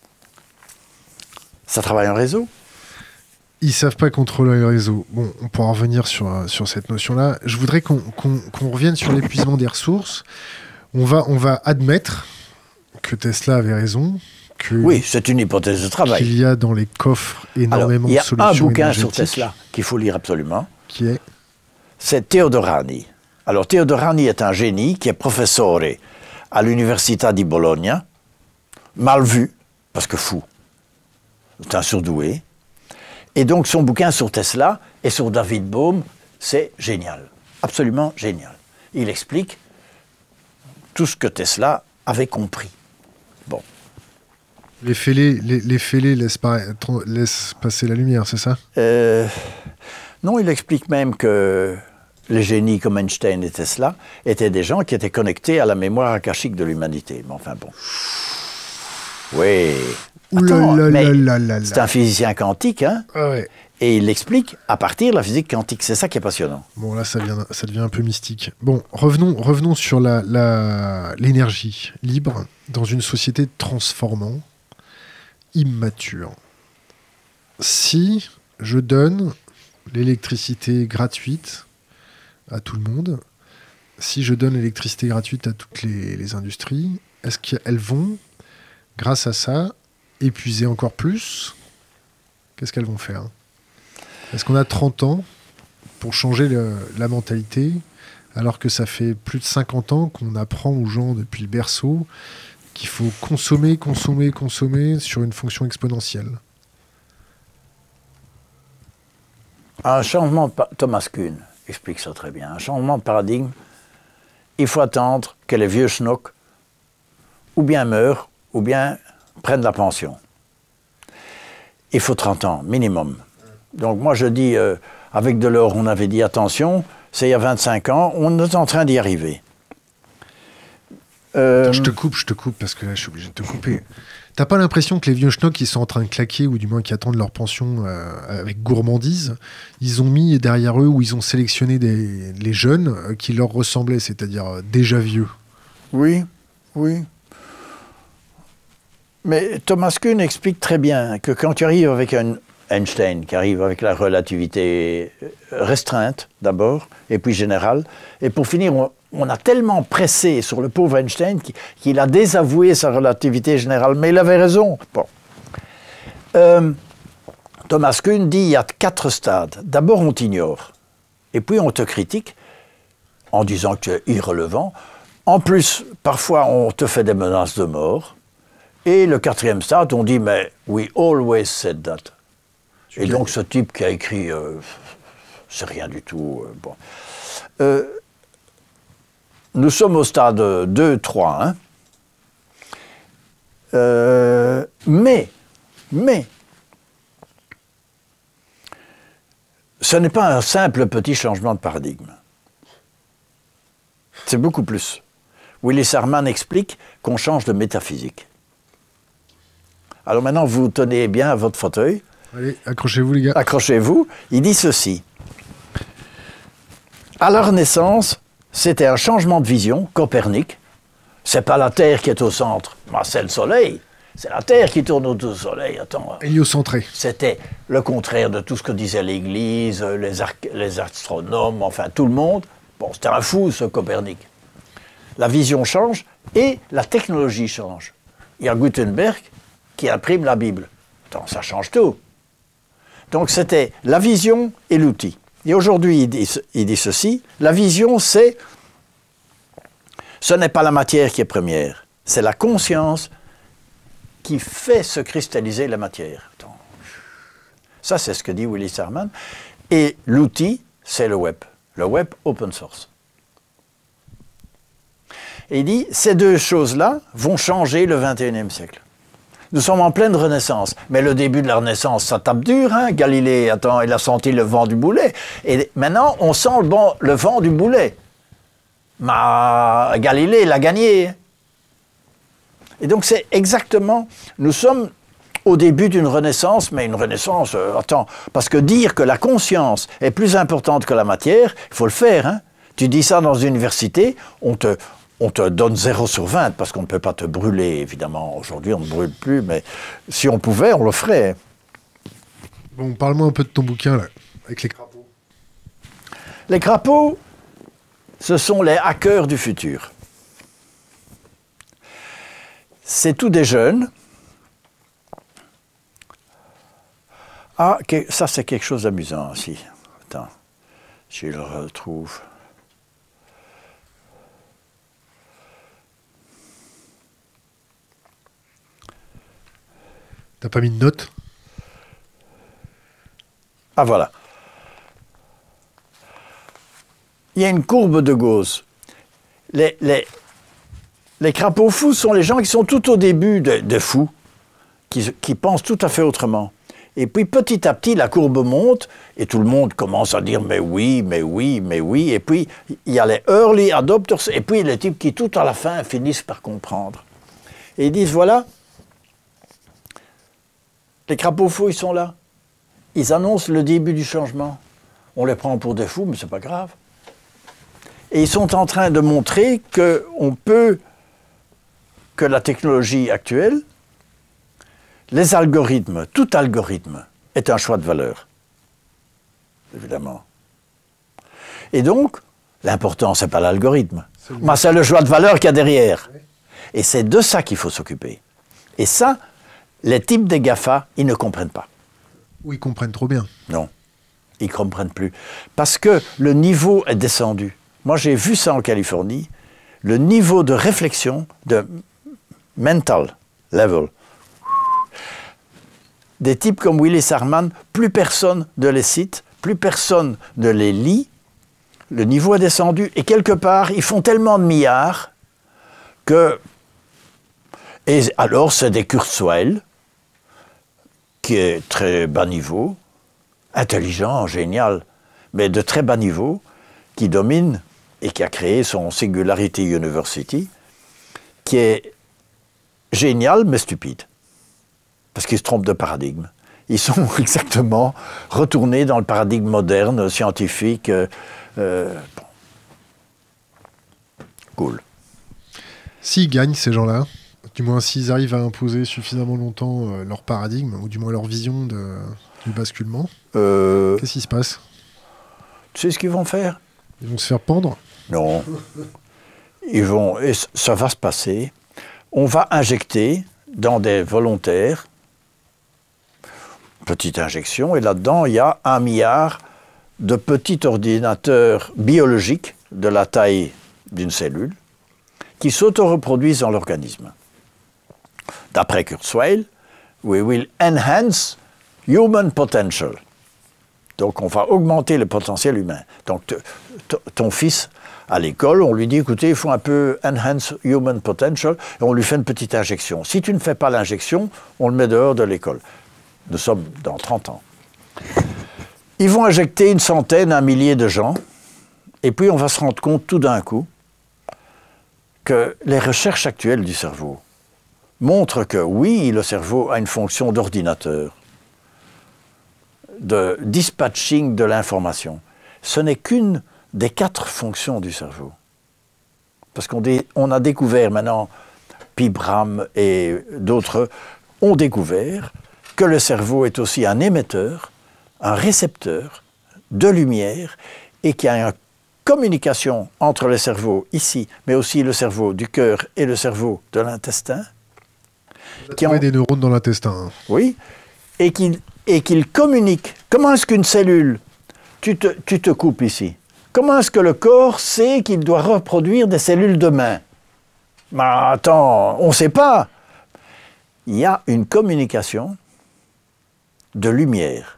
Ça travaille en réseau. Ils ne savent pas contrôler le réseau. Bon, on pourra revenir sur, sur cette notion-là. Je voudrais qu'on qu'on, qu'on revienne sur l'épuisement des ressources. On va, on va admettre que Tesla avait raison. Que oui, c'est une hypothèse de travail. Qu'il y a dans les coffres énormément Alors, de solutions il y a un bouquin sur Tesla qu'il faut lire absolument. Qui est C'est Theodorani. Alors, Theodorani est un génie qui est professeur à l'Università di Bologna, mal vu, parce que fou. C'est un surdoué. Et donc, son bouquin sur Tesla et sur David Bohm, c'est génial. Absolument génial. Il explique tout ce que Tesla avait compris. Bon. Les fêlés, les, les fêlés laissent, laissent passer la lumière, c'est ça? euh, Non, il explique même que les génies comme Einstein et Tesla étaient des gens qui étaient connectés à la mémoire akashique de l'humanité. Mais enfin bon. Oui. Attends, mais c'est un physicien quantique, hein? Ah ouais. Et il l'explique à partir de la physique quantique. C'est ça qui est passionnant. Bon, là, ça devient, ça devient un peu mystique. Bon, revenons, revenons sur la, la, l'énergie libre dans une société transformant, immature. Si je donne l'électricité gratuite à tout le monde, si je donne l'électricité gratuite à toutes les, les industries, est-ce qu'elles vont, grâce à ça, épuiser encore plus? Qu'est-ce qu'elles vont faire? Est-ce qu'on a trente ans pour changer le, la mentalité, alors que ça fait plus de cinquante ans qu'on apprend aux gens depuis le berceau qu'il faut consommer, consommer, consommer sur une fonction exponentielle? Un changement de... Thomas Kuhn explique ça très bien. Un changement de paradigme, il faut attendre que les vieux schnocks ou bien meurent, ou bien prennent la pension. Il faut trente ans, minimum. Donc moi je dis, euh, avec Delors, on avait dit attention, c'est il y a vingt-cinq ans, on est en train d'y arriver. Euh... Je te coupe, je te coupe, parce que là je suis obligé de te couper. T'as pas l'impression que les vieux schnocks qui sont en train de claquer, ou du moins qui attendent leur pension euh, avec gourmandise, ils ont mis derrière eux, ou ils ont sélectionné des, les jeunes euh, qui leur ressemblaient, c'est-à-dire euh, déjà vieux? Oui, oui. Mais Thomas Kuhn explique très bien que quand tu arrives avec un, Einstein qui arrive avec la relativité restreinte d'abord, et puis générale. Et pour finir, on, on a tellement pressé sur le pauvre Einstein qu'il a désavoué sa relativité générale. Mais il avait raison. Bon. Euh, Thomas Kuhn dit il y a quatre stades. D'abord, on t'ignore. Et puis, on te critique en disant que tu es irrelevant. En plus, parfois, on te fait des menaces de mort. Et le quatrième stade, on dit, mais we always said that. Et donc, ce type qui a écrit, euh, c'est rien du tout. Euh, bon. euh, nous sommes au stade deux, trois. Hein. Euh, mais, mais, ce n'est pas un simple petit changement de paradigme. C'est beaucoup plus. Willis Harman explique qu'on change de métaphysique. Alors maintenant, vous tenez bien à votre fauteuil. Allez, accrochez-vous les gars. Accrochez-vous. Il dit ceci. À la Renaissance, c'était un changement de vision, Copernic. C'est pas la Terre qui est au centre, mais c'est le Soleil. C'est la Terre qui tourne autour du Soleil. Attends. Héliocentré. C'était le contraire de tout ce que disait l'Église, les, les astronomes, enfin tout le monde. Bon, c'était un fou ce Copernic. La vision change et la technologie change. Il y a Gutenberg qui imprime la Bible. Attends, ça change tout. Donc c'était la vision et l'outil. Et aujourd'hui, il dit, il dit ceci, la vision, c'est, ce n'est pas la matière qui est première, c'est la conscience qui fait se cristalliser la matière. Attends. Ça, c'est ce que dit Willis Harman. Et l'outil, c'est le web. Le web open source. Et il dit, ces deux choses-là vont changer le vingt et unième siècle. Nous sommes en pleine Renaissance, mais le début de la Renaissance, ça tape dur, hein. Galilée, attends, il a senti le vent du boulet. Et maintenant, on sent le, bon, le vent du boulet. Mais Galilée, il a gagné. Et donc, c'est exactement, nous sommes au début d'une Renaissance, mais une Renaissance, euh, attends, parce que dire que la conscience est plus importante que la matière, il faut le faire, hein. Tu dis ça dans une université, on te... On te donne zéro sur vingt, parce qu'on ne peut pas te brûler, évidemment. Aujourd'hui, on ne brûle plus, mais si on pouvait, on le ferait. Bon, parle-moi un peu de ton bouquin, là, avec les crapauds. Les crapauds, ce sont les hackers du futur. C'est tous des jeunes. Ah, ça, c'est quelque chose d'amusant aussi. Attends, je le retrouve. T'as pas mis de notes? Ah voilà. Il y a une courbe de Gauss. Les, les, les crapauds fous sont les gens qui sont tout au début de, de fous, qui, qui pensent tout à fait autrement. Et puis petit à petit, la courbe monte et tout le monde commence à dire « mais oui, mais oui, mais oui ». Et puis, il y a les early adopters et puis les types qui, tout à la fin, finissent par comprendre. Et ils disent « voilà ». Les crapauds fous, ils sont là. Ils annoncent le début du changement. On les prend pour des fous, mais c'est pas grave. Et ils sont en train de montrer qu'on peut, que la technologie actuelle, les algorithmes, tout algorithme est un choix de valeur. Évidemment. Et donc, l'important, c'est pas l'algorithme, mais c'est le choix de valeur qu'il y a derrière. Et c'est de ça qu'il faut s'occuper. Et ça, les types des GAFA, ils ne comprennent pas. Ou ils comprennent trop bien. Non, ils ne comprennent plus. Parce que le niveau est descendu. Moi, j'ai vu ça en Californie. Le niveau de réflexion, de mental level, des types comme Willis Harman, plus personne ne les cite, plus personne ne les lit. Le niveau est descendu. Et quelque part, ils font tellement de milliards que... Et alors, c'est des Kurzweil, qui est très bas niveau, intelligent, génial, mais de très bas niveau, qui domine et qui a créé son Singularity University, qui est génial mais stupide, parce qu'ils se trompent de paradigme. Ils sont exactement retournés dans le paradigme moderne, scientifique. Euh, euh, bon. Cool. S'ils gagnent, ces gens-là, du moins s'ils arrivent à imposer suffisamment longtemps euh, leur paradigme, ou du moins leur vision de... du basculement. Euh, Qu'est-ce qui se passe? Tu sais ce qu'ils vont faire? Ils vont se faire pendre? Non. Ils vont, et ça va se passer. On va injecter dans des volontaires, petite injection, et là-dedans, il y a un milliard de petits ordinateurs biologiques de la taille d'une cellule qui s'auto-reproduisent dans l'organisme. D'après Kurzweil, we will enhance human potential. Donc on va augmenter le potentiel humain. Donc ton fils à l'école, on lui dit, écoutez, il faut un peu enhance human potential, et on lui fait une petite injection. Si tu ne fais pas l'injection, on le met dehors de l'école. Nous sommes dans trente ans. Ils vont injecter une centaine, un millier de gens, et puis on va se rendre compte tout d'un coup que les recherches actuelles du cerveau montrent que oui, le cerveau a une fonction d'ordinateur, de dispatching de l'information. Ce n'est qu'une des quatre fonctions du cerveau. Parce qu'on on a découvert maintenant, Pibram et d'autres ont découvert que le cerveau est aussi un émetteur, un récepteur de lumière et qu'il y a une communication entre le cerveau ici, mais aussi le cerveau du cœur et le cerveau de l'intestin. Qui ont des neurones dans l'intestin. Oui, et qu'il et qu'il communique. Comment est-ce qu'une cellule, tu te, tu te coupes ici, comment est-ce que le corps sait qu'il doit reproduire des cellules demain? Mais attends, on ne sait pas. Il y a une communication de lumière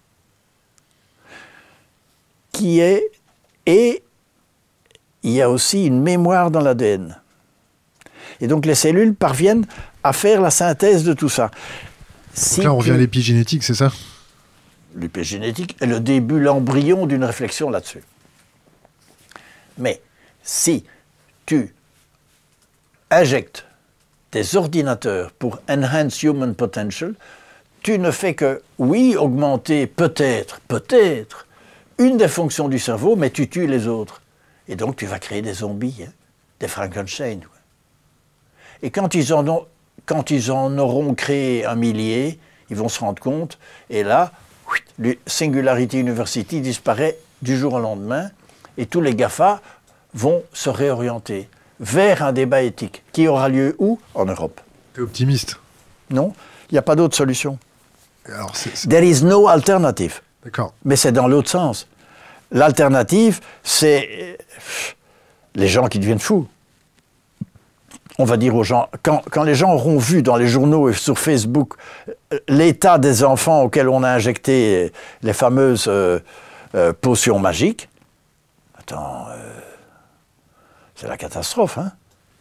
qui est, et il y a aussi une mémoire dans l'A D N. Et donc les cellules parviennent à faire la synthèse de tout ça. Si donc là, on tu... revient à l'épigénétique, c'est ça? L'épigénétique est le début, l'embryon d'une réflexion là-dessus. Mais si tu injectes des ordinateurs pour Enhance Human Potential, tu ne fais que, oui, augmenter peut-être, peut-être, une des fonctions du cerveau, mais tu tues les autres. Et donc tu vas créer des zombies, hein, des Frankenstein. Et quand ils, en ont, quand ils en auront créé un millier, ils vont se rendre compte, et là, Singularity University disparaît du jour au lendemain, et tous les GAFA vont se réorienter vers un débat éthique qui aura lieu où? En Europe. T'es optimiste? Non, il n'y a pas d'autre solution. Alors, c'est, c'est... There is no alternative. D'accord. Mais c'est dans l'autre sens. L'alternative, c'est les gens qui deviennent fous. On va dire aux gens, quand, quand les gens auront vu dans les journaux et sur Facebook l'état des enfants auxquels on a injecté les fameuses euh, euh, potions magiques, attends, euh, c'est la catastrophe, hein?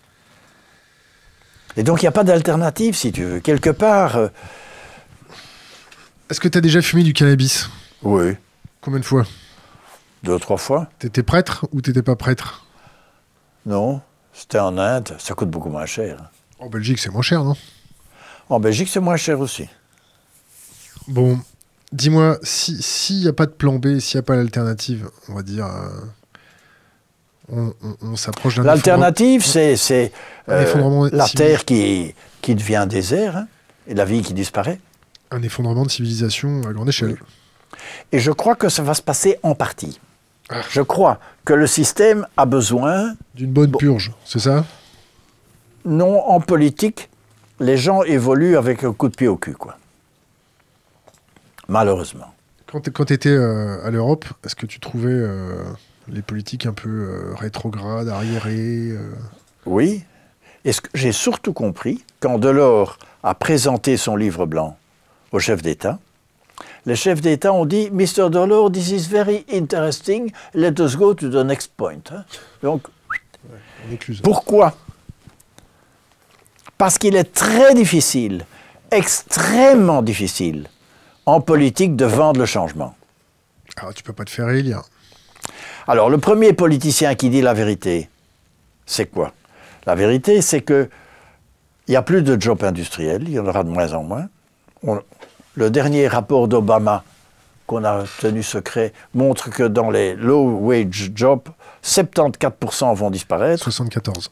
Et donc il n'y a pas d'alternative, si tu veux. Quelque part... Euh... Est-ce que tu as déjà fumé du cannabis? Oui. Combien de fois? Deux ou trois fois. T'étais prêtre ou t'étais pas prêtre? Non, c'était en Inde, ça coûte beaucoup moins cher. En Belgique, c'est moins cher, non? En Belgique, c'est moins cher aussi. Bon, dis-moi, s'il si n'y a pas de plan B, s'il n'y a pas l'alternative, on va dire... Euh, on, on, on s'approche d'un... L'alternative, c'est euh, la Terre qui, qui devient désert, hein, et la vie qui disparaît. Un effondrement de civilisation à grande échelle. Oui. Et je crois que ça va se passer en partie. Ah. Je crois que le système a besoin... D'une bonne purge, c'est ça? Non, en politique, les gens évoluent avec un coup de pied au cul, quoi. Malheureusement. Quand tu étais euh, à l'Europe, est-ce que tu trouvais euh, les politiques un peu euh, rétrogrades, arriérées euh... Oui. Et ce que j'ai surtout compris, quand Delors a présenté son livre blanc au chef d'État, les chefs d'État ont dit « Mister Delors, this is very interesting, let us go to the next point. » Donc, ouais, pourquoi? Parce qu'il est très difficile, extrêmement difficile, en politique de vendre le changement. Alors, tu ne peux pas te faire élire. Alors, le premier politicien qui dit la vérité, c'est quoi? La vérité, c'est qu'il n'y a plus de jobs industriels, il y en aura de moins en moins. On, le dernier rapport d'Obama, qu'on a tenu secret, montre que dans les low-wage jobs, soixante-quatorze pour cent vont disparaître. soixante-quatorze.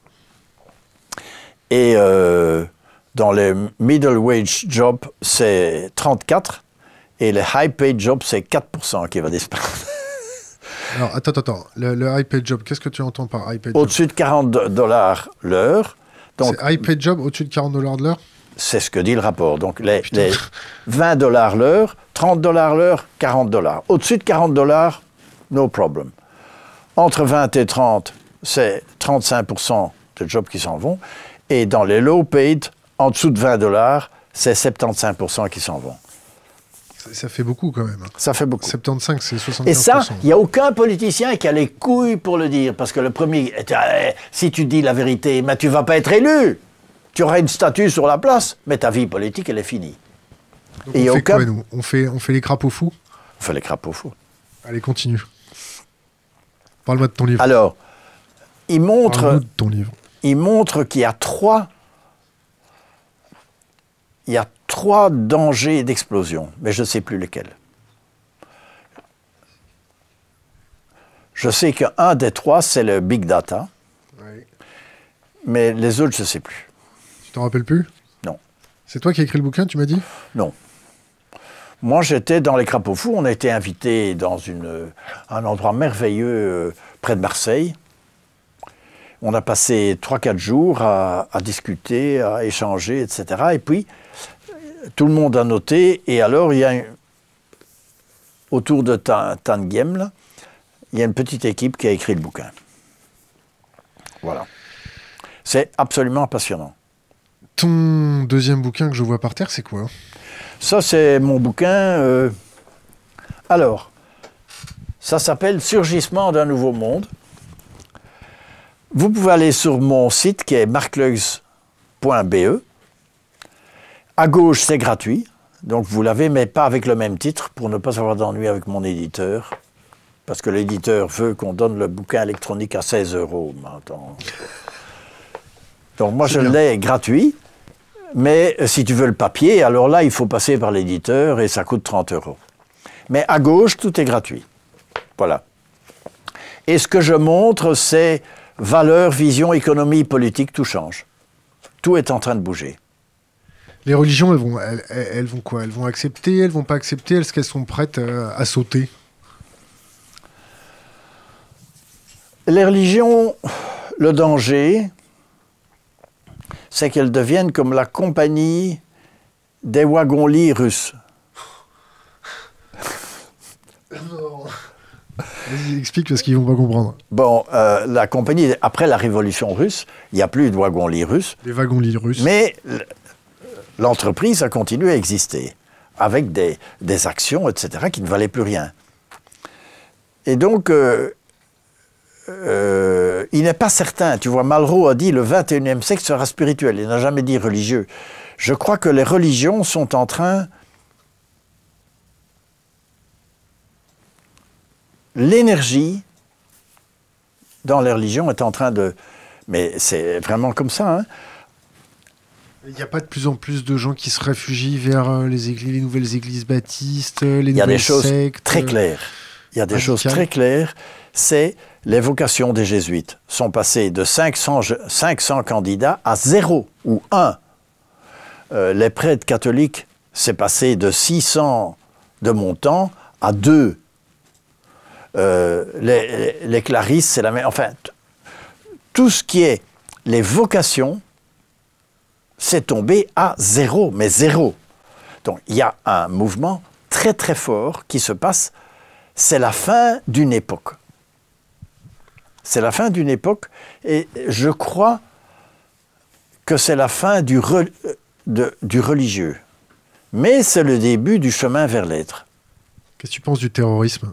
Et euh, dans les middle-wage jobs, c'est trente-quatre. Et les high-paid jobs, c'est quatre pour cent qui va disparaître. Alors, attends, attends. Le, le high-paid job, qu'est-ce que tu entends par high-paid job? Au-dessus de quarante dollars l'heure. C'est high-paid job au-dessus de quarante dollars de l'heure? C'est ce que dit le rapport. Donc, les, les vingt dollars l'heure, trente dollars l'heure, quarante dollars. Au-dessus de quarante dollars, no problem. Entre vingt et trente, c'est trente-cinq pour cent de jobs qui s'en vont. Et dans les low-paid, en dessous de vingt dollars, c'est soixante-quinze pour cent qui s'en vont. Ça, ça fait beaucoup quand même. Ça fait beaucoup. soixante-quinze, c'est soixante-quinze pour cent. Et ça, il n'y a aucun politicien qui a les couilles pour le dire. Parce que le premier, si tu dis la vérité, mais tu ne vas pas être élu. Tu auras une statue sur la place, mais ta vie politique, elle est finie. Donc et on, fait aucun... quoi, nous on fait, on fait les crapauds fous? On fait les crapauds fous. Allez, continue. Parle-moi de ton livre. Alors, il montre, de ton livre. Il montre qu'il y a trois... Il y a trois dangers d'explosion, mais je ne sais plus lesquels. Je sais qu'un des trois, c'est le big data, oui. Mais les autres, je ne sais plus. Tu t'en rappelles plus? Non. C'est toi qui as écrit le bouquin, tu m'as dit? Non. Moi, j'étais dans les crapauds fous. On a été invités dans une, un endroit merveilleux euh, près de Marseille. On a passé trois quatre jours à, à discuter, à échanger, et cetera. Et puis, tout le monde a noté. Et alors, il y a, une, autour de Tangiem, là, il y a une petite équipe qui a écrit le bouquin. Voilà. C'est absolument passionnant. Ton deuxième bouquin que je vois par terre, c'est quoi? Ça, c'est mon bouquin. Euh... Alors, ça s'appelle « Surgissement d'un nouveau monde ». Vous pouvez aller sur mon site qui est marcleugs point b e. À gauche, c'est gratuit. Donc, vous l'avez, mais pas avec le même titre pour ne pas avoir d'ennui avec mon éditeur. Parce que l'éditeur veut qu'on donne le bouquin électronique à seize euros maintenant. Donc, moi, je l'ai gratuit. Mais si tu veux le papier, alors là, il faut passer par l'éditeur et ça coûte trente euros. Mais à gauche, tout est gratuit. Voilà. Et ce que je montre, c'est valeurs, vision, économie, politique, tout change. Tout est en train de bouger. Les religions, elles vont, elles, elles vont quoi? Elles vont accepter, elles vont pas accepter? Est-ce qu'elles sont prêtes à, à sauter? Les religions, le danger, c'est qu'elles deviennent comme la compagnie des wagons-lits russes. Vas-y, explique parce qu'ils ne vont pas comprendre. Bon, euh, la compagnie, après la révolution russe, il n'y a plus de wagons-lits russes. Les wagons-lits russes. Mais l'entreprise a continué à exister, avec des, des actions, et cetera, qui ne valaient plus rien. Et donc, euh, euh, il n'est pas certain, tu vois, Malraux a dit le vingt et unième siècle sera spirituel, il n'a jamais dit religieux. Je crois que les religions sont en train... L'énergie dans les religions est en train de... Mais c'est vraiment comme ça, hein. Il n'y a pas de plus en plus de gens qui se réfugient vers les, églises, les nouvelles églises baptistes, les nouvelles sectes? Il y a des choses très claires. Il y a des choses très claires. C'est les vocations des jésuites sont passées de cinq cents, cinq cents candidats à zéro ou un. Euh, les prêtres catholiques, c'est passé de six cents de mon temps à deux. Euh, les, les, les clarisses, c'est la même... Enfin, tout ce qui est les vocations, c'est tombé à zéro, mais zéro. Donc, il y a un mouvement très très fort qui se passe. C'est la fin d'une époque. C'est la fin d'une époque et je crois que c'est la fin du, re, de, du religieux. Mais c'est le début du chemin vers l'être. Qu'est-ce que tu penses du terrorisme?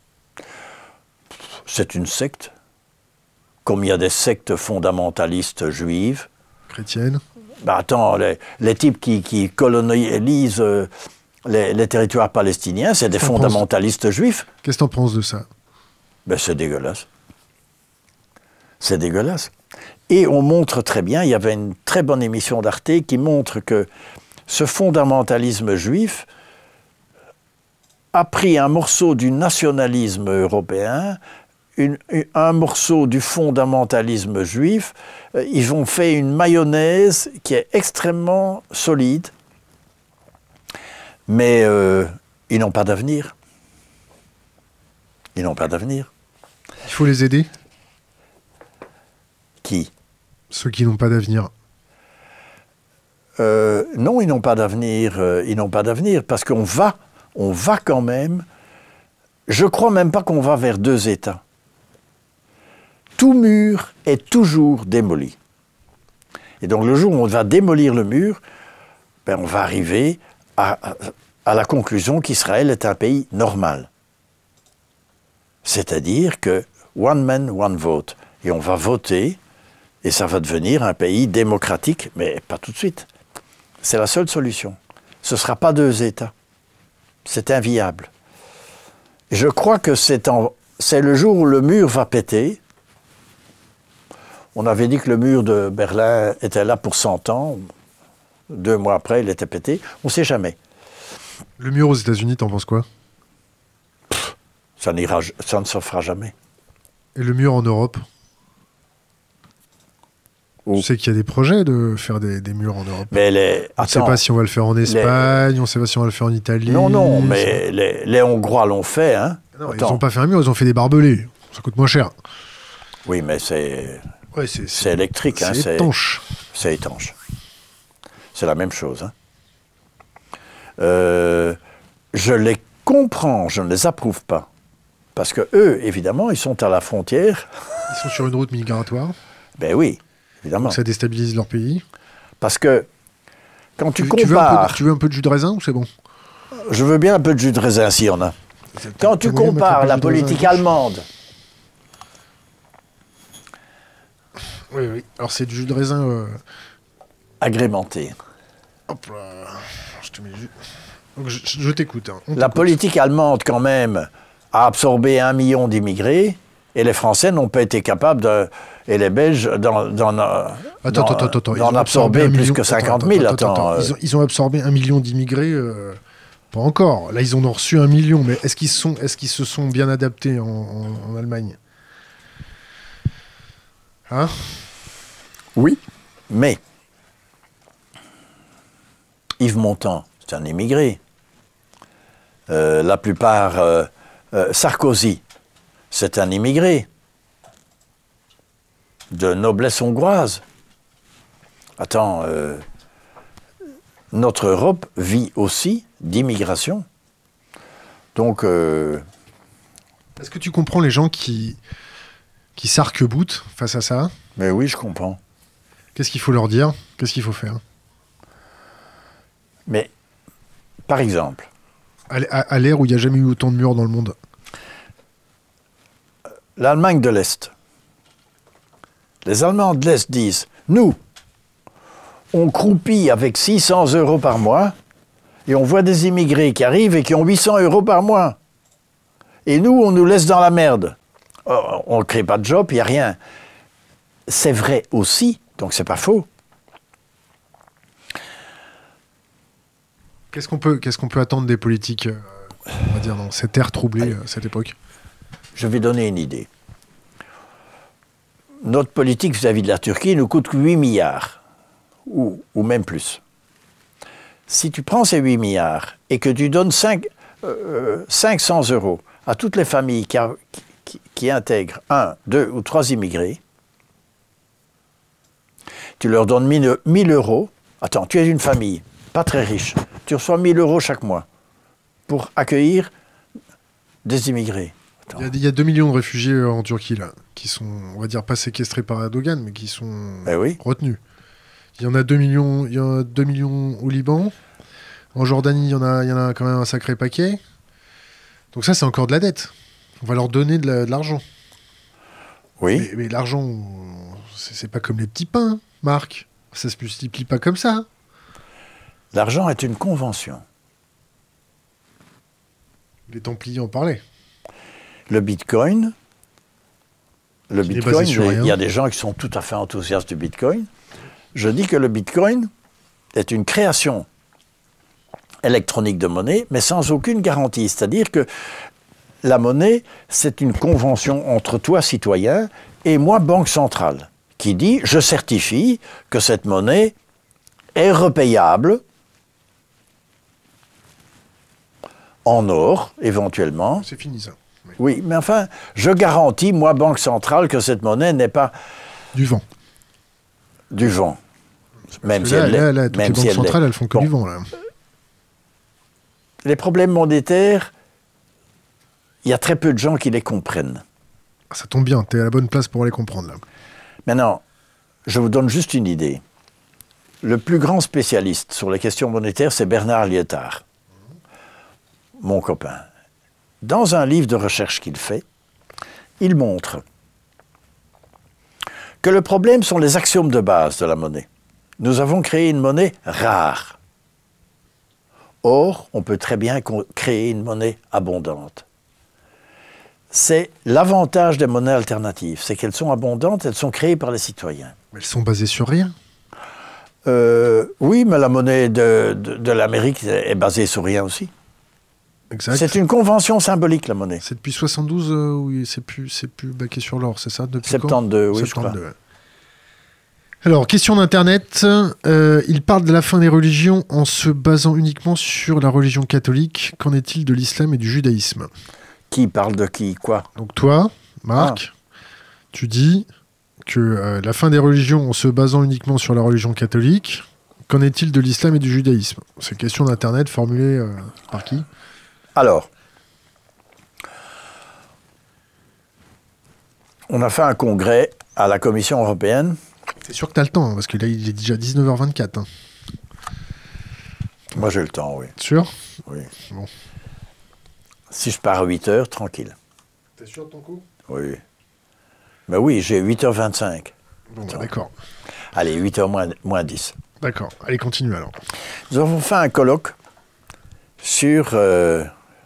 C'est une secte. Comme il y a des sectes fondamentalistes juives. Chrétiennes. Ben attends, les, les types qui, qui colonisent euh, les, les territoires palestiniens, c'est des fondamentalistes juifs. Qu'est-ce que tu en penses de ça? Ben c'est dégueulasse. C'est dégueulasse. Et on montre très bien, il y avait une très bonne émission d'Arte qui montre que ce fondamentalisme juif a pris un morceau du nationalisme européen, une, un morceau du fondamentalisme juif, ils ont fait une mayonnaise qui est extrêmement solide, mais euh, ils n'ont pas d'avenir. Ils n'ont pas d'avenir. Il faut les aider. Qui? Ceux qui n'ont pas d'avenir. Euh, non, ils n'ont pas d'avenir. Euh, ils n'ont pas d'avenir parce qu'on va, on va quand même. Je crois même pas qu'on va vers deux États. Tout mur est toujours démoli. Et donc le jour où on va démolir le mur, ben, on va arriver à, à, à la conclusion qu'Israël est un pays normal. C'est-à-dire que one man, one vote. Et on va voter, et ça va devenir un pays démocratique, mais pas tout de suite. C'est la seule solution. Ce ne sera pas deux États. C'est inviable. Je crois que c'est en, c'est le jour où le mur va péter. On avait dit que le mur de Berlin était là pour cent ans. Deux mois après, il était pété. On ne sait jamais. Le mur aux États-Unis, t'en penses quoi? Pff, ça, n'ira, ça ne se fera jamais. Et le mur en Europe? Où? Tu sais qu'il y a des projets de faire des, des murs en Europe. Mais les, on ne sait pas si on va le faire en Espagne, les... on ne sait pas si on va le faire en Italie. Non, non, mais les, les Hongrois l'ont fait. Hein. Non, ils n'ont pas fait un mur, ils ont fait des barbelés. Ça coûte moins cher. Oui, mais c'est, ouais, c'est, c'est électrique. C'est hein, étanche. C'est, c'est étanche. C'est la même chose. Hein. Euh, je les comprends, je ne les approuve pas. Parce que eux, évidemment, ils sont à la frontière. Ils sont sur une route migratoire. Ben oui. Évidemment. Donc ça déstabilise leur pays. Parce que quand tu, tu compares... Tu veux, un peu, tu veux un peu de jus de raisin ou c'est bon? Je veux bien un peu de jus de raisin s'il y en a. Quand tu compares la politique allemande... Oui, oui. Alors c'est du jus de raisin... Euh... agrémenté. Hop là. Je te mets le jus. Donc je, je t'écoute. Hein. La politique allemande, quand même, a absorbé un million d'immigrés et les Français n'ont pas été capables de... Et les Belges d'en, d'en, attends, attends, attends, attends. d'en absorber plus million, que cinquante mille. Attends, attends, attends, attends. Euh... Ils, ont, ils ont absorbé un million d'immigrés, euh, pas encore. Là, ils en ont reçu un million, mais est-ce qu'ils, sont, est-ce qu'ils se sont bien adaptés en, en, en Allemagne? Hein? Oui, mais Yves Montand, c'est un immigré. Euh, la plupart... Euh, euh, Sarkozy, c'est un immigré. De noblesse hongroise. Attends, euh, notre Europe vit aussi d'immigration. Donc... Euh... Est-ce que tu comprends les gens qui, qui s'arc-boutent face à ça? Mais oui, je comprends. Qu'est-ce qu'il faut leur dire? Qu'est-ce qu'il faut faire? Mais, par exemple... À, à, à l'ère où il n'y a jamais eu autant de murs dans le monde. L'Allemagne de l'Est. Les Allemands de l'Est disent, nous, on croupit avec six cents euros par mois et on voit des immigrés qui arrivent et qui ont huit cents euros par mois. Et nous, on nous laisse dans la merde. On ne crée pas de job, il n'y a rien. C'est vrai aussi, donc c'est pas faux. Qu'est-ce qu'on peut, qu'est-ce qu'on peut attendre des politiques, euh, on va dire, dans cette ère troublée, euh, cette époque? Je vais donner une idée. Notre politique vis-à-vis de la Turquie nous coûte huit milliards, ou, ou même plus. Si tu prends ces huit milliards et que tu donnes cinq, euh, cinq cents euros à toutes les familles qui, a, qui, qui intègrent un, deux ou trois immigrés, tu leur donnes mille euros. Attends, tu es une famille, pas très riche, tu reçois mille euros chaque mois pour accueillir des immigrés. Il y, a, il y a deux millions de réfugiés en Turquie, là, qui sont, on va dire, pas séquestrés par Erdogan, mais qui sont ben oui. retenus. Il y en a deux millions, il y en a deux millions au Liban. En Jordanie, il y en a, il y en a quand même un sacré paquet. Donc ça, c'est encore de la dette. On va leur donner de, la, de l'argent. Oui. Mais, mais l'argent, c'est, c'est pas comme les petits pains, Marc. Ça se multiplie pas comme ça. L'argent est une convention. Les Templiers en parlaient. Le Bitcoin, le Qui Bitcoin, il y a des gens qui sont tout à fait enthousiastes du Bitcoin. Je dis que le Bitcoin est une création électronique de monnaie, mais sans aucune garantie. C'est-à-dire que la monnaie, c'est une convention entre toi, citoyen, et moi, banque centrale, qui dit « je certifie que cette monnaie est repayable en or, éventuellement. C'est fini, ça. Oui. Oui, mais enfin, je garantis, moi, Banque centrale, que cette monnaie n'est pas... Du vent. Du vent. Même si là, elle là, l'est. là, toutes Même les banques si elle centrales, l'est. elles font que Bon. du vent, là. Les problèmes monétaires, il y a très peu de gens qui les comprennent. Ça tombe bien, t'es à la bonne place pour les comprendre, là. Maintenant, je vous donne juste une idée. Le plus grand spécialiste sur les questions monétaires, c'est Bernard Liétard, mon copain. Dans un livre de recherche qu'il fait, il montre que le problème sont les axiomes de base de la monnaie. Nous avons créé une monnaie rare. Or, on peut très bien créer une monnaie abondante. C'est l'avantage des monnaies alternatives, c'est qu'elles sont abondantes, elles sont créées par les citoyens. Mais elles sont basées sur rien. Euh, oui, mais la monnaie de, de, de l'Amérique est basée sur rien aussi. Exact. C'est une convention symbolique, la monnaie. C'est depuis soixante-douze, euh, oui, c'est plus, c'est plus baqué sur l'or, c'est ça depuis soixante-douze, quand oui, je crois. Ouais. Alors, question d'Internet. Euh, il parle de la fin des religions en se basant uniquement sur la religion catholique. Qu'en est-il de l'islam et du judaïsme? Qui parle de qui, quoi? Donc toi, Marc, ah. tu dis que euh, la fin des religions en se basant uniquement sur la religion catholique. Qu'en est-il de l'islam et du judaïsme? C'est une question d'Internet formulée euh, par qui? Alors, on a fait un congrès à la Commission européenne. C'est sûr que tu as le temps, hein, parce que là, il est déjà dix-neuf heures vingt-quatre. Hein. Moi, j'ai le temps, oui. Sûr? Oui. Bon. Si je pars à huit heures, tranquille. T'es sûr de ton coup? Oui. Mais oui, j'ai huit heures vingt-cinq. Bon, bah, d'accord. Allez, huit heures moins, moins dix. D'accord. Allez, continue alors. Nous avons fait un colloque sur euh,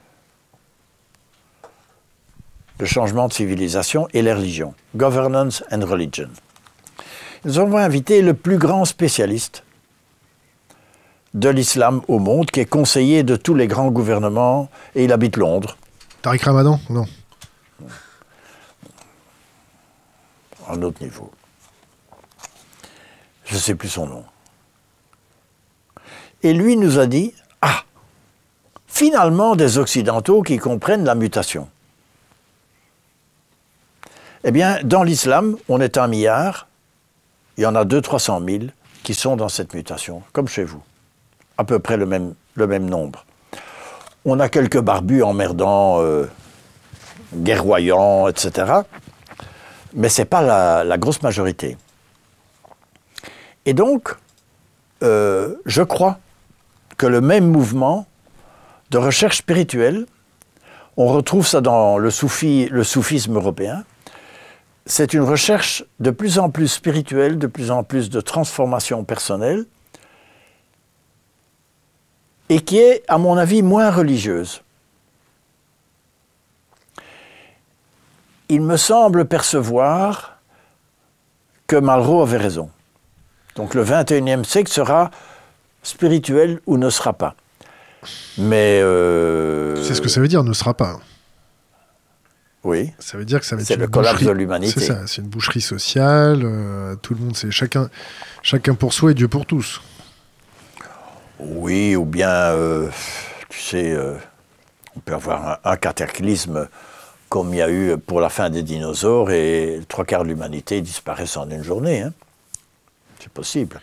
le changement de civilisation et les religions. Governance and Religion. Nous avons invité le plus grand spécialiste de l'islam au monde, qui est conseiller de tous les grands gouvernements, et il habite Londres. Tariq Ramadan? Non. Un autre niveau. Je ne sais plus son nom. Et lui nous a dit, ah, finalement des Occidentaux qui comprennent la mutation. Eh bien, dans l'islam, on est un milliard, il y en a deux, trois cent mille qui sont dans cette mutation, comme chez vous. À peu près le même, le même nombre. On a quelques barbus emmerdants, euh, guerroyants, et cetera. Mais ce n'est pas la, la grosse majorité. Et donc, euh, je crois que le même mouvement de recherche spirituelle, on retrouve ça dans le, soufi, le soufisme européen, c'est une recherche de plus en plus spirituelle, de plus en plus de transformation personnelle, et qui est, à mon avis, moins religieuse. Il me semble percevoir que Malraux avait raison. Donc le vingt et unième siècle sera spirituel ou ne sera pas. Mais... Euh... C'est ce que ça veut dire, ne sera pas. Oui. Ça veut dire que ça va être c'est une le collapse boucherie. de l'humanité. C'est ça, c'est une boucherie sociale, euh, tout le monde, c'est chacun, chacun pour soi et Dieu pour tous. Oui, ou bien, euh, tu sais, euh, on peut avoir un, un cataclysme comme il y a eu pour la fin des dinosaures et trois quarts de l'humanité disparaissent en une journée. Hein. C'est possible.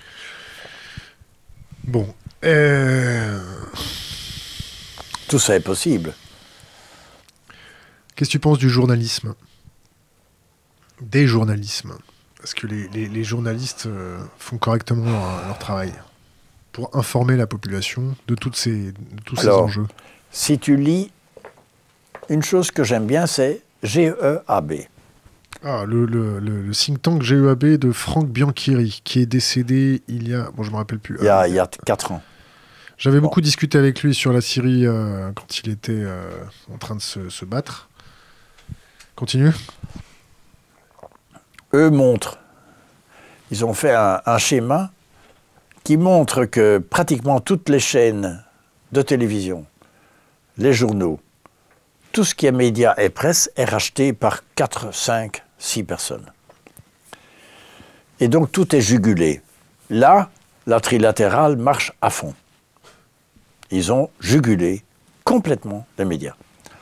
Bon. Euh... Tout ça est possible. Qu'est-ce que tu penses du journalisme? Des journalismes? Est-ce que les, les, les journalistes euh, font correctement leur, leur travail pour informer la population de, toutes ces, de tous Alors, ces enjeux? Si tu lis, une chose que j'aime bien, c'est G E A B. Ah, le, le, le, le think tank G E A B de Franck Bianchiri, qui est décédé il y a... Bon, je me rappelle plus. Il y a, il y a quatre ans. J'avais bon. beaucoup discuté avec lui sur la Syrie euh, quand il était euh, en train de se, se battre. Continue. Eux montrent, ils ont fait un, un schéma qui montre que pratiquement toutes les chaînes de télévision, les journaux, tout ce qui est médias et presse est racheté par quatre, cinq, six personnes. Et donc tout est jugulé. Là, la trilatérale marche à fond. Ils ont jugulé complètement les médias.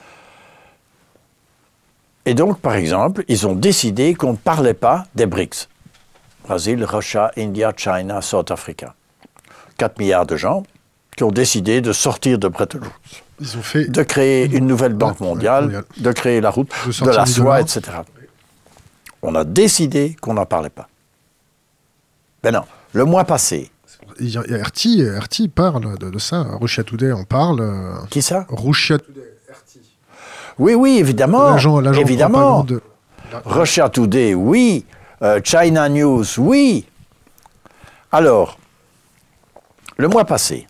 Et donc, par exemple, ils ont décidé qu'on ne parlait pas des BRICS. Brésil, Russia, India, China, South Africa. quatre milliards de gens qui ont décidé de sortir de Bretton Woods. Ils ont fait... De créer une nouvelle banque mondiale, mondiale. de créer la route, de, de la soie, et cetera. On a décidé qu'on n'en parlait pas. Ben non, le mois passé... R T, R T parle de, de ça. Russia Today en parle. Qui ça? Russia Today, R T. Oui, oui, évidemment. Évidemment. De... Russia Today, oui. Euh, China News, oui. Alors, le mois passé,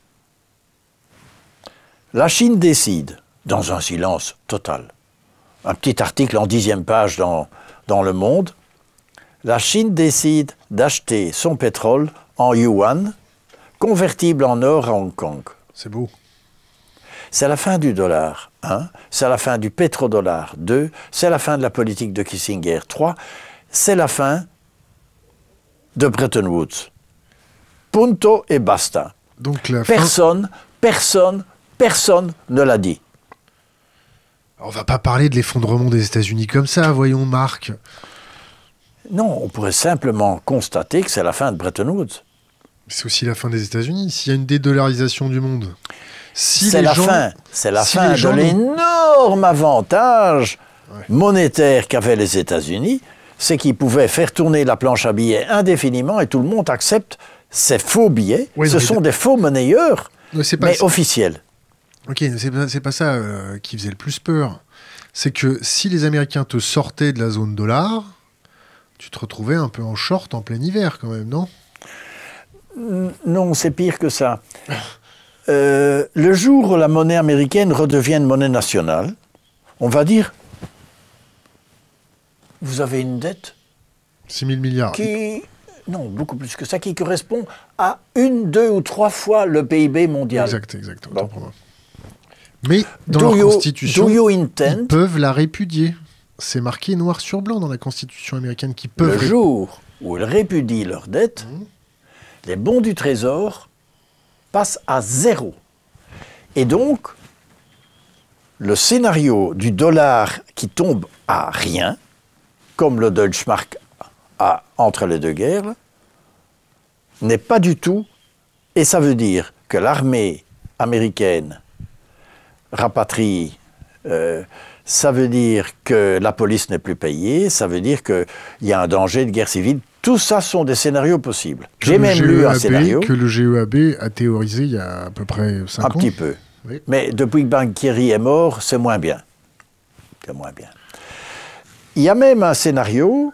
la Chine décide, dans un silence total, un petit article en dixième page dans, dans Le Monde, la Chine décide d'acheter son pétrole en yuan, convertible en or à Hong Kong. C'est beau. C'est la fin du dollar, un. C'est la fin du pétrodollar, deux. C'est la fin de la politique de Kissinger, trois. C'est la fin de Bretton Woods. Punto et basta. Donc la personne, fin... personne, personne ne l'a dit. On va pas parler de l'effondrement des États-Unis comme ça, voyons, Marc. Non, on pourrait simplement constater que c'est la fin de Bretton Woods. C'est aussi la fin des États-Unis. S'il y a une dédollarisation du monde, si c'est la gens... fin, c'est la si fin de l'énorme avantage ouais. monétaire qu'avaient les États-Unis, c'est qu'ils pouvaient faire tourner la planche à billets indéfiniment et tout le monde accepte ces faux billets. Oui, Ce sont des faux monnayeurs, mais, mais officiels. Ok, c'est pas, c'est pas ça euh, qui faisait le plus peur. C'est que si les Américains te sortaient de la zone dollar, tu te retrouvais un peu en short en plein hiver quand même, non? Non, c'est pire que ça. Euh, le jour où la monnaie américaine redevient une monnaie nationale, on va dire, vous avez une dette six mille milliards. Qui, non, beaucoup plus que ça, qui correspond à une, deux ou trois fois le P I B mondial. Exact, exact. Bon. Mais dans do leur you, constitution, ils peuvent la répudier. C'est marqué noir sur blanc dans la constitution américaine qu'ils peuvent... Le ré... jour où ils répudient leur dette, mmh. les bons du Trésor passent à zéro. Et donc, le scénario du dollar qui tombe à rien, comme le Deutschmark a entre les deux guerres, n'est pas du tout... Et ça veut dire que l'armée américaine rapatrie... Euh, ça veut dire que la police n'est plus payée, ça veut dire qu'il y a un danger de guerre civile. Tout ça sont des scénarios possibles. J'ai même lu un scénario... Que le G E A B a théorisé il y a à peu près cinq ans. Un petit peu. Oui. Mais depuis que Banquieri est mort, c'est moins bien. C'est moins bien. Il y a même un scénario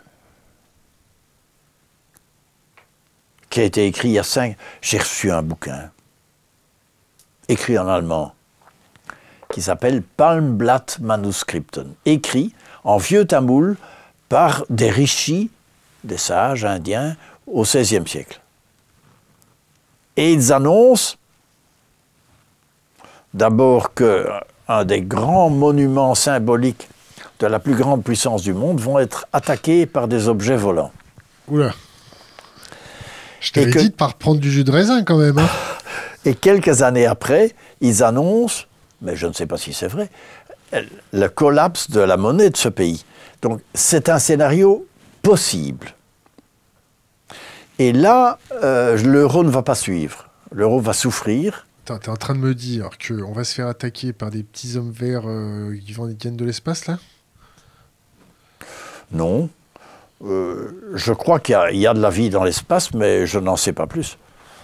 qui a été écrit il y a cinq... J'ai reçu un bouquin, écrit en allemand, qui s'appelle Palmblatt Manuskripten, écrit en vieux tamoul par des rishis, des sages indiens, au seizième siècle. Et ils annoncent d'abord qu'un des grands monuments symboliques de la plus grande puissance du monde vont être attaqués par des objets volants. Oula. Je t'avais que... dit de ne pas reprendre du jus de raisin quand même. Hein. Et quelques années après, ils annoncent, mais je ne sais pas si c'est vrai, le collapse de la monnaie de ce pays. Donc c'est un scénario possible. Et là, euh, l'euro ne va pas suivre. L'euro va souffrir. Tu es en train de me dire qu'on va se faire attaquer par des petits hommes verts euh, qui viennent de l'espace, là? Non. Euh, je crois qu'il y, y a de la vie dans l'espace, mais je n'en sais pas plus.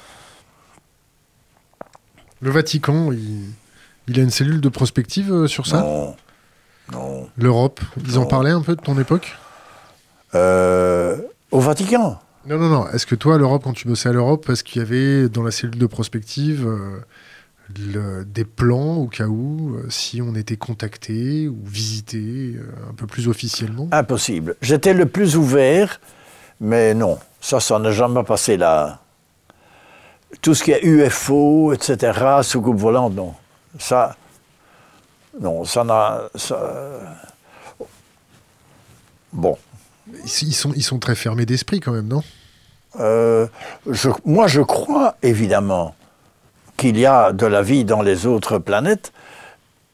Le Vatican, il... Il a une cellule de prospective euh, sur ça? Non. Non. L'Europe, ils non. en parlaient un peu de ton époque? euh, Au Vatican? Non, non, non. Est-ce que toi, à l'Europe, quand tu bossais à l'Europe, est-ce qu'il y avait dans la cellule de prospective euh, le, des plans au cas où, euh, si on était contacté ou visité euh, un peu plus officiellement? Impossible. J'étais le plus ouvert, mais non. Ça, ça n'a jamais passé là. Tout ce qui est U F O, et cetera, soucoupe volante, non. Ça, non, ça n'a... Ça... Bon. Ils sont, ils sont très fermés d'esprit quand même, non? euh, je, Moi, je crois, évidemment, qu'il y a de la vie dans les autres planètes,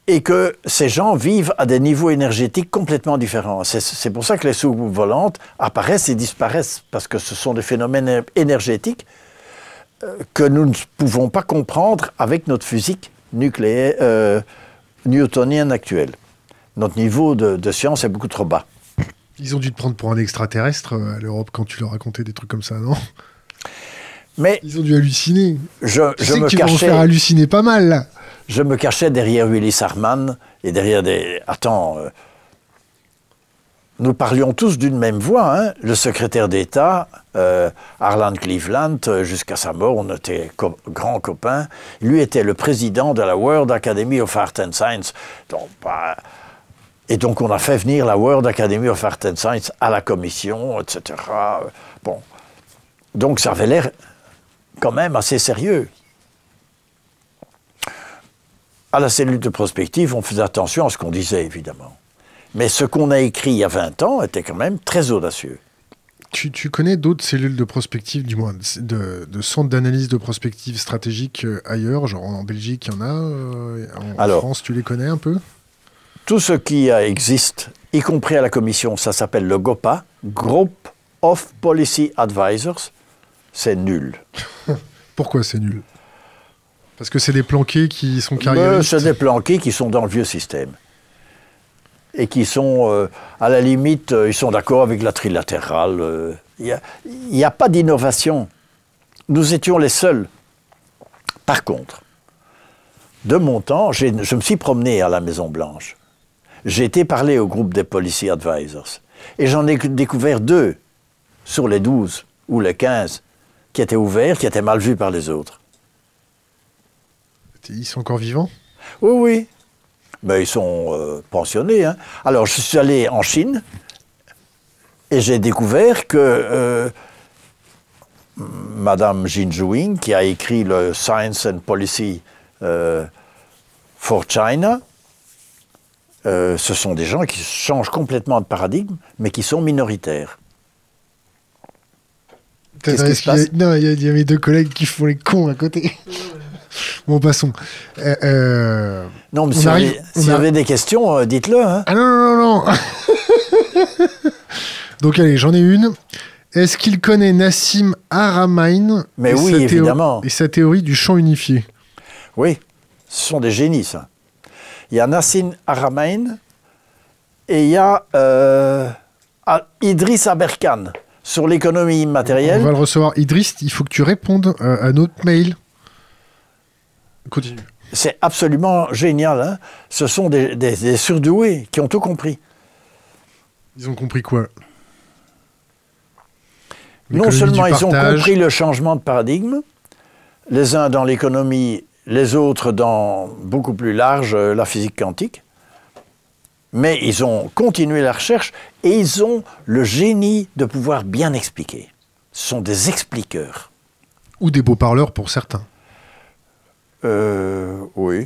et que ces gens vivent à des niveaux énergétiques complètement différents. C'est pour ça que les soucoupes volantes apparaissent et disparaissent, parce que ce sont des phénomènes énergétiques que nous ne pouvons pas comprendre avec notre physique nucléaire, euh, newtonienne actuelle. Notre niveau de, de science est beaucoup trop bas. Ils ont dû te prendre pour un extraterrestre à l'Europe quand tu leur racontais des trucs comme ça, non? Mais ils ont dû halluciner. Je, tu je sais me que tu cachais, vas en faire halluciner pas mal, là. Je me cachais derrière Willis Harman et derrière des... Attends, euh, nous parlions tous d'une même voix, hein. Le secrétaire d'État, euh, Harlan Cleveland, jusqu'à sa mort, on était co grands copains. Lui était le président de la World Academy of Art and Science. Donc, bah, et donc on a fait venir la World Academy of Art and Science à la commission, et cetera. Bon, donc ça avait l'air quand même assez sérieux. À la cellule de prospective, on faisait attention à ce qu'on disait, évidemment. Mais ce qu'on a écrit il y a vingt ans était quand même très audacieux. Tu, tu connais d'autres cellules de prospective, du moins de, de centres d'analyse de prospective stratégique ailleurs, genre en Belgique, il y en a, euh, en Alors, France, tu les connais un peu? Tout ce qui existe, y compris à la commission, ça s'appelle le GOPA, Group of Policy Advisors, c'est nul. Pourquoi c'est nul? Parce que c'est des planqués qui sont carriéristes? C'est des planqués qui sont dans le vieux système. Et qui sont, euh, à la limite, euh, ils sont d'accord avec la trilatérale. Il euh, n'y a, a pas d'innovation. Nous étions les seuls. Par contre, de mon temps, je me suis promené à la Maison-Blanche. J'ai été parler au groupe des Policy Advisors. Et j'en ai découvert deux sur les douze ou les quinze qui étaient ouverts, qui étaient mal vus par les autres. Ils sont encore vivants? Oui, oui. Mais ils sont euh, pensionnés. Hein. Alors, je suis allé en Chine et j'ai découvert que euh, Madame Jin Zhuing, qui a écrit le Science and Policy euh, for China, euh, ce sont des gens qui changent complètement de paradigme, mais qui sont minoritaires. Qu'est-ce qui se passe? Non, il y, y a mes deux collègues qui font les cons à côté. Bon, passons. Euh, euh, non, mais si vous avez, si avez des questions, euh, dites-le. Hein. Ah non, non, non, non. Donc, allez, j'en ai une. Est-ce qu'il connaît Nassim Haramein? Mais oui, évidemment. Et sa théorie du champ unifié? Oui, ce sont des génies, ça. Il y a Nassim Haramein et il y a euh, Idriss Aberkan sur l'économie immatérielle. On va le recevoir. Idriss, il faut que tu répondes euh, à notre mail. Continue. C'est absolument génial. Hein. Ce sont des, des, des surdoués qui ont tout compris. Ils ont compris quoi? Non seulement ils ont compris le changement de paradigme, les uns dans l'économie, les autres dans beaucoup plus large, la physique quantique, mais ils ont continué la recherche et ils ont le génie de pouvoir bien expliquer. Ce sont des expliqueurs. Ou des beaux parleurs pour certains. Euh, oui.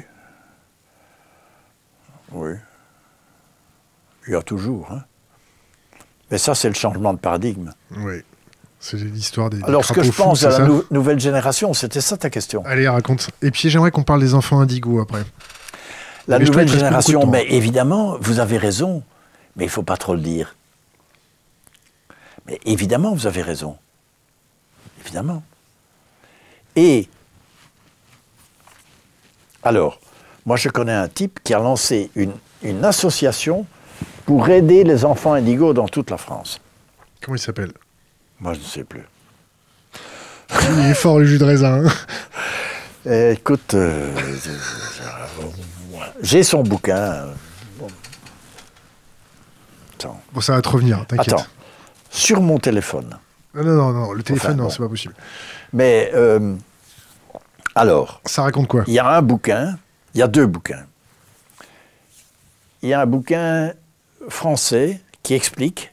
Oui. Il y a toujours. Hein. Mais ça, c'est le changement de paradigme. Oui. C'est l'histoire des, des Alors, ce que je fous, pense à la ça nou nouvelle génération, c'était ça ta question. Allez, raconte. Et puis, j'aimerais qu'on parle des enfants indigos après. La mais nouvelle génération, mais évidemment, vous avez raison, mais il ne faut pas trop le dire. Mais évidemment, vous avez raison. Évidemment. Et alors, moi je connais un type qui a lancé une, une association pour aider les enfants indigos dans toute la France. Comment il s'appelle? Moi je ne sais plus. Il est fort le jus de raisin. Hein. Eh, écoute, euh, j'ai son bouquin. Attends. Bon, ça va te revenir, t'inquiète. Attends, sur mon téléphone. Non, non, non, non le téléphone, enfin, non, bon. C'est pas possible. Mais... Euh, Alors, ça raconte quoi? Il y a un bouquin, il y a deux bouquins. Il y a un bouquin français qui explique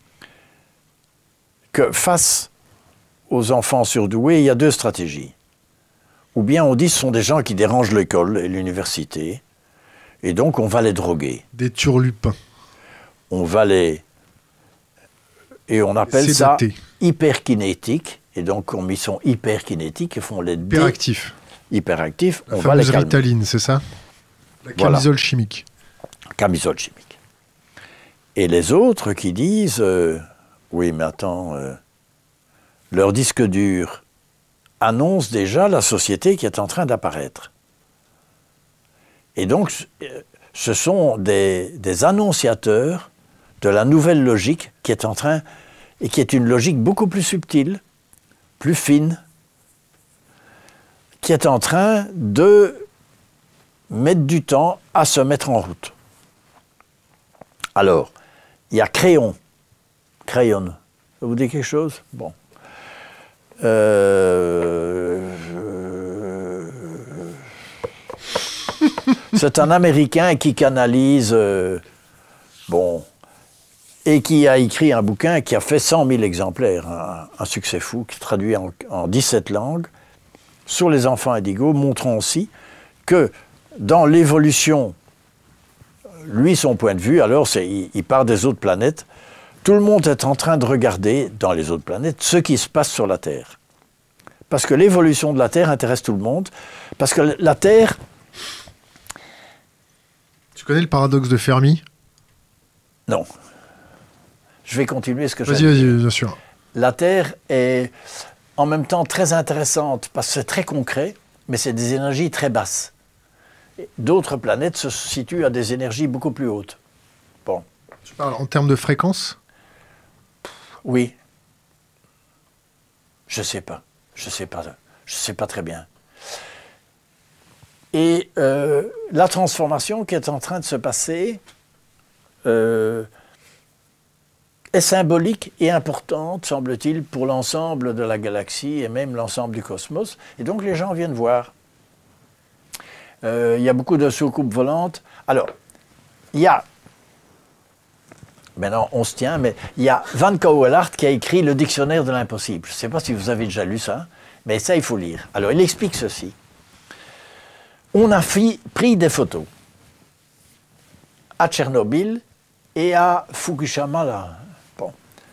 que face aux enfants surdoués, il y a deux stratégies. Ou bien on dit que ce sont des gens qui dérangent l'école et l'université, et donc on va les droguer. Des turlupins. On va les... Et on appelle ça hyperkinétique. Et donc, comme ils sont hyperkinétiques, ils font les... Hyperactifs. Hyperactifs, on va les calmer. Ritaline, c'est ça? La camisole voilà. chimique. Camisole chimique. Et les autres qui disent, euh, oui mais attends, euh, leur disque dur annonce déjà la société qui est en train d'apparaître. Et donc, ce sont des, des annonciateurs de la nouvelle logique qui est en train, et qui est une logique beaucoup plus subtile, plus fine, qui est en train de mettre du temps à se mettre en route. Alors, il y a Crayon. Crayon. Ça vous dit quelque chose? Bon. Euh... C'est un Américain qui canalise, euh, bon, et qui a écrit un bouquin qui a fait cent mille exemplaires, un, un succès fou, qui est traduit en, en dix-sept langues, sur les enfants indigos, montrant aussi que dans l'évolution, lui, son point de vue, alors, c'est, il, il part des autres planètes, tout le monde est en train de regarder, dans les autres planètes, ce qui se passe sur la Terre. Parce que l'évolution de la Terre intéresse tout le monde, parce que la Terre... Tu connais le paradoxe de Fermi? Non. Je vais continuer ce que je Vas-y, vas-y, bien sûr. La Terre est en même temps très intéressante parce que c'est très concret, mais c'est des énergies très basses. D'autres planètes se situent à des énergies beaucoup plus hautes. Bon. Tu parles en termes de fréquence? Oui. Je sais pas. Je sais pas. Je sais pas très bien. Et euh, la transformation qui est en train de se passer euh, est symbolique et importante, semble-t-il, pour l'ensemble de la galaxie et même l'ensemble du cosmos. Et donc les gens viennent voir. Euh, il y a beaucoup de soucoupes volantes. Alors, il y a, maintenant on se tient, mais il y a Van Cauwelaert qui a écrit le dictionnaire de l'impossible. Je ne sais pas si vous avez déjà lu ça, mais ça il faut lire. Alors il explique ceci. On a pris des photos à Tchernobyl et à Fukushima, là. Bon.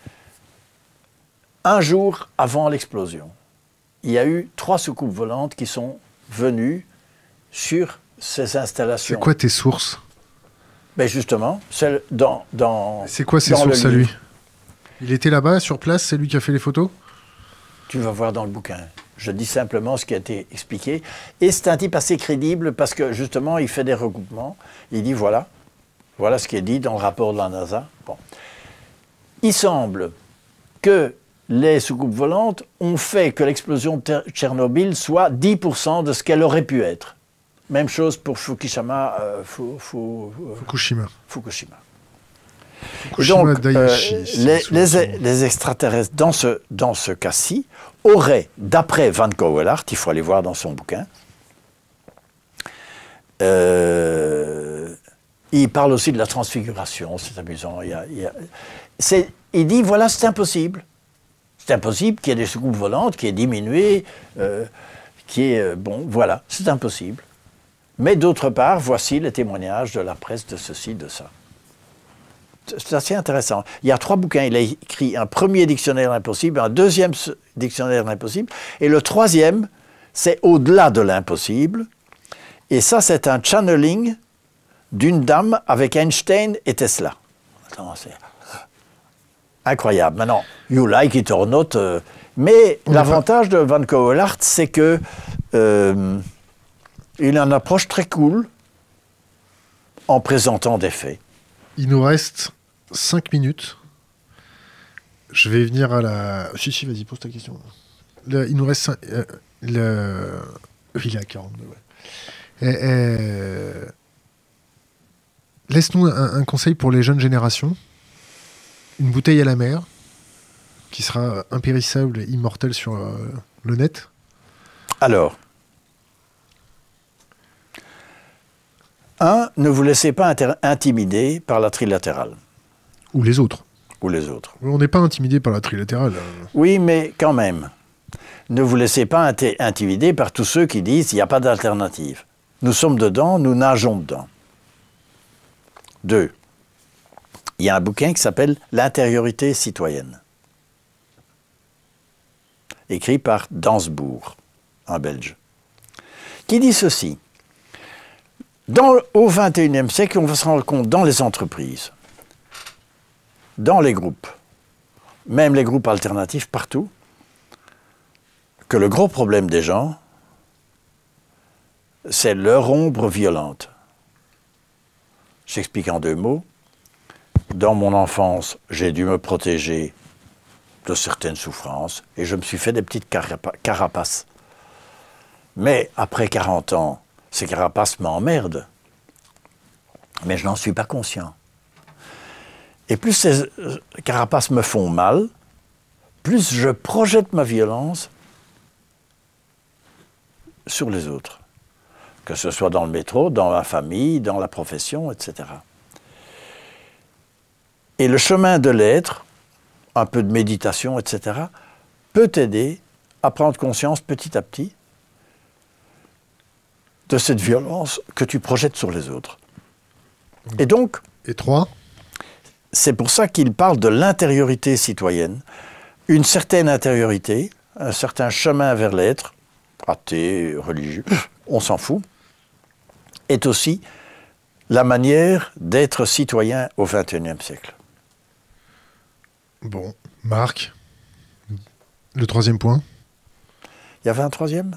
Un jour avant l'explosion, il y a eu trois soucoupes volantes qui sont venues sur ces installations. C'est quoi tes sources? Ben justement, celle dans, dans C'est quoi ses sources à lui? Il était là-bas, sur place, c'est lui qui a fait les photos? Tu vas voir dans le bouquin. Je dis simplement ce qui a été expliqué. Et c'est un type assez crédible parce que justement, il fait des recoupements. Il dit voilà, voilà ce qui est dit dans le rapport de la NASA. Bon. Il semble que les soucoupes volantes ont fait que l'explosion de Tchernobyl soit dix pour cent de ce qu'elle aurait pu être. Même chose pour Fukushima. Euh, Fu, Fu, Fukushima. Fukushima. Fukushima Donc, euh, les, les, les extraterrestres, dans ce, dans ce cas-ci, auraient, d'après Van Cauwelaert, il faut aller voir dans son bouquin, euh, il parle aussi de la transfiguration, c'est amusant. Il, y a, il, y a, c'est, il dit, voilà, c'est impossible. C'est impossible qu'il y ait des soucoupes volantes, qu'il y ait diminué, euh, qu'il y ait, euh, bon, voilà, c'est impossible. Mais d'autre part, voici les témoignages de la presse de ceci, de ça. C'est assez intéressant. Il y a trois bouquins. Il a écrit un premier dictionnaire de l'impossible, un deuxième dictionnaire de l'impossible, et le troisième, c'est au-delà de l'impossible. Et ça, c'est un channeling d'une dame avec Einstein et Tesla. Attends, c'est incroyable. Maintenant, you like it or not. Euh, mais l'avantage de Van Cauwelaert, c'est que euh, il a une approche très cool en présentant des faits. Il nous reste cinq minutes. Je vais venir à la... Si, si, vas-y, pose ta question. Le, il nous reste... cinq... Euh, le... Il est à quarante-deux, ouais. Et, et... Laisse-nous un, un conseil pour les jeunes générations. Une bouteille à la mer, qui sera impérissable et immortelle sur euh, le net. Alors... Un, ne vous laissez pas intimider par la trilatérale. Ou les autres. Ou les autres. On n'est pas intimidé par la trilatérale. Oui, mais quand même. Ne vous laissez pas intimider par tous ceux qui disent qu'il n'y a pas d'alternative. Nous sommes dedans, nous nageons dedans. Deux, il y a un bouquin qui s'appelle « L'intériorité citoyenne », écrit par Dansbourg, un Belge, qui dit ceci. Dans, au vingt et unième siècle, on va se rendre compte dans les entreprises, dans les groupes, même les groupes alternatifs partout, que le gros problème des gens, c'est leur ombre violente. J'explique en deux mots. Dans mon enfance, j'ai dû me protéger de certaines souffrances et je me suis fait des petites carapa carapaces. Mais après quarante ans, ces carapaces m'emmerdent. Mais je n'en suis pas conscient. Et plus ces carapaces me font mal, plus je projette ma violence sur les autres. Que ce soit dans le métro, dans la famille, dans la profession, et cetera. Et le chemin de l'être, un peu de méditation, et cetera, peut t'aider à prendre conscience petit à petit de cette violence que tu projettes sur les autres. Et donc, et trois, c'est pour ça qu'il parle de l'intériorité citoyenne. Une certaine intériorité, un certain chemin vers l'être, athée, religieux, on s'en fout, est aussi la manière d'être citoyen au vingt et unième siècle. Bon, Marc, le troisième point. Il y avait un troisième?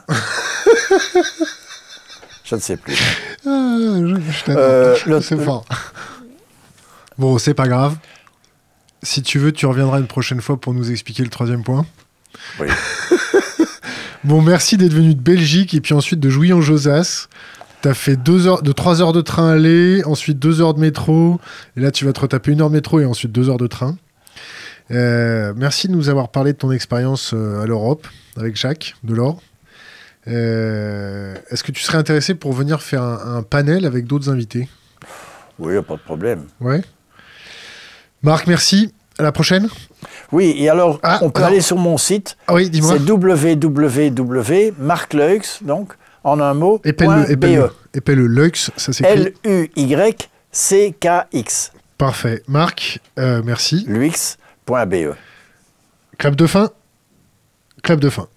Je ne sais plus. Ah, je, je euh, le... C'est fort. Bon, c'est pas grave. Si tu veux, tu reviendras une prochaine fois pour nous expliquer le troisième point. Oui. Bon, merci d'être venu de Belgique et puis ensuite de Jouy-en-Josas. T'as fait deux heures, de trois heures de train aller, ensuite deux heures de métro. Et là, tu vas te retaper une heure de métro et ensuite deux heures de train. Euh, merci de nous avoir parlé de ton expérience euh, à l'Europe avec Jacques Delors. Euh, Est-ce que tu serais intéressé pour venir faire un, un panel avec d'autres invités? Oui, pas de problème. Ouais. Marc, merci. À la prochaine. Oui, et alors, ah, on peut alors... aller sur mon site. Ah oui, dis-moi. C'est w w w point marc leux, donc, en un mot, épelle-le, épelle-le. Épelle-le, Leux, ça s'écrit. L U Y C K X. Parfait. Marc, euh, merci. Luix point B E. Clap de fin. Clap de fin.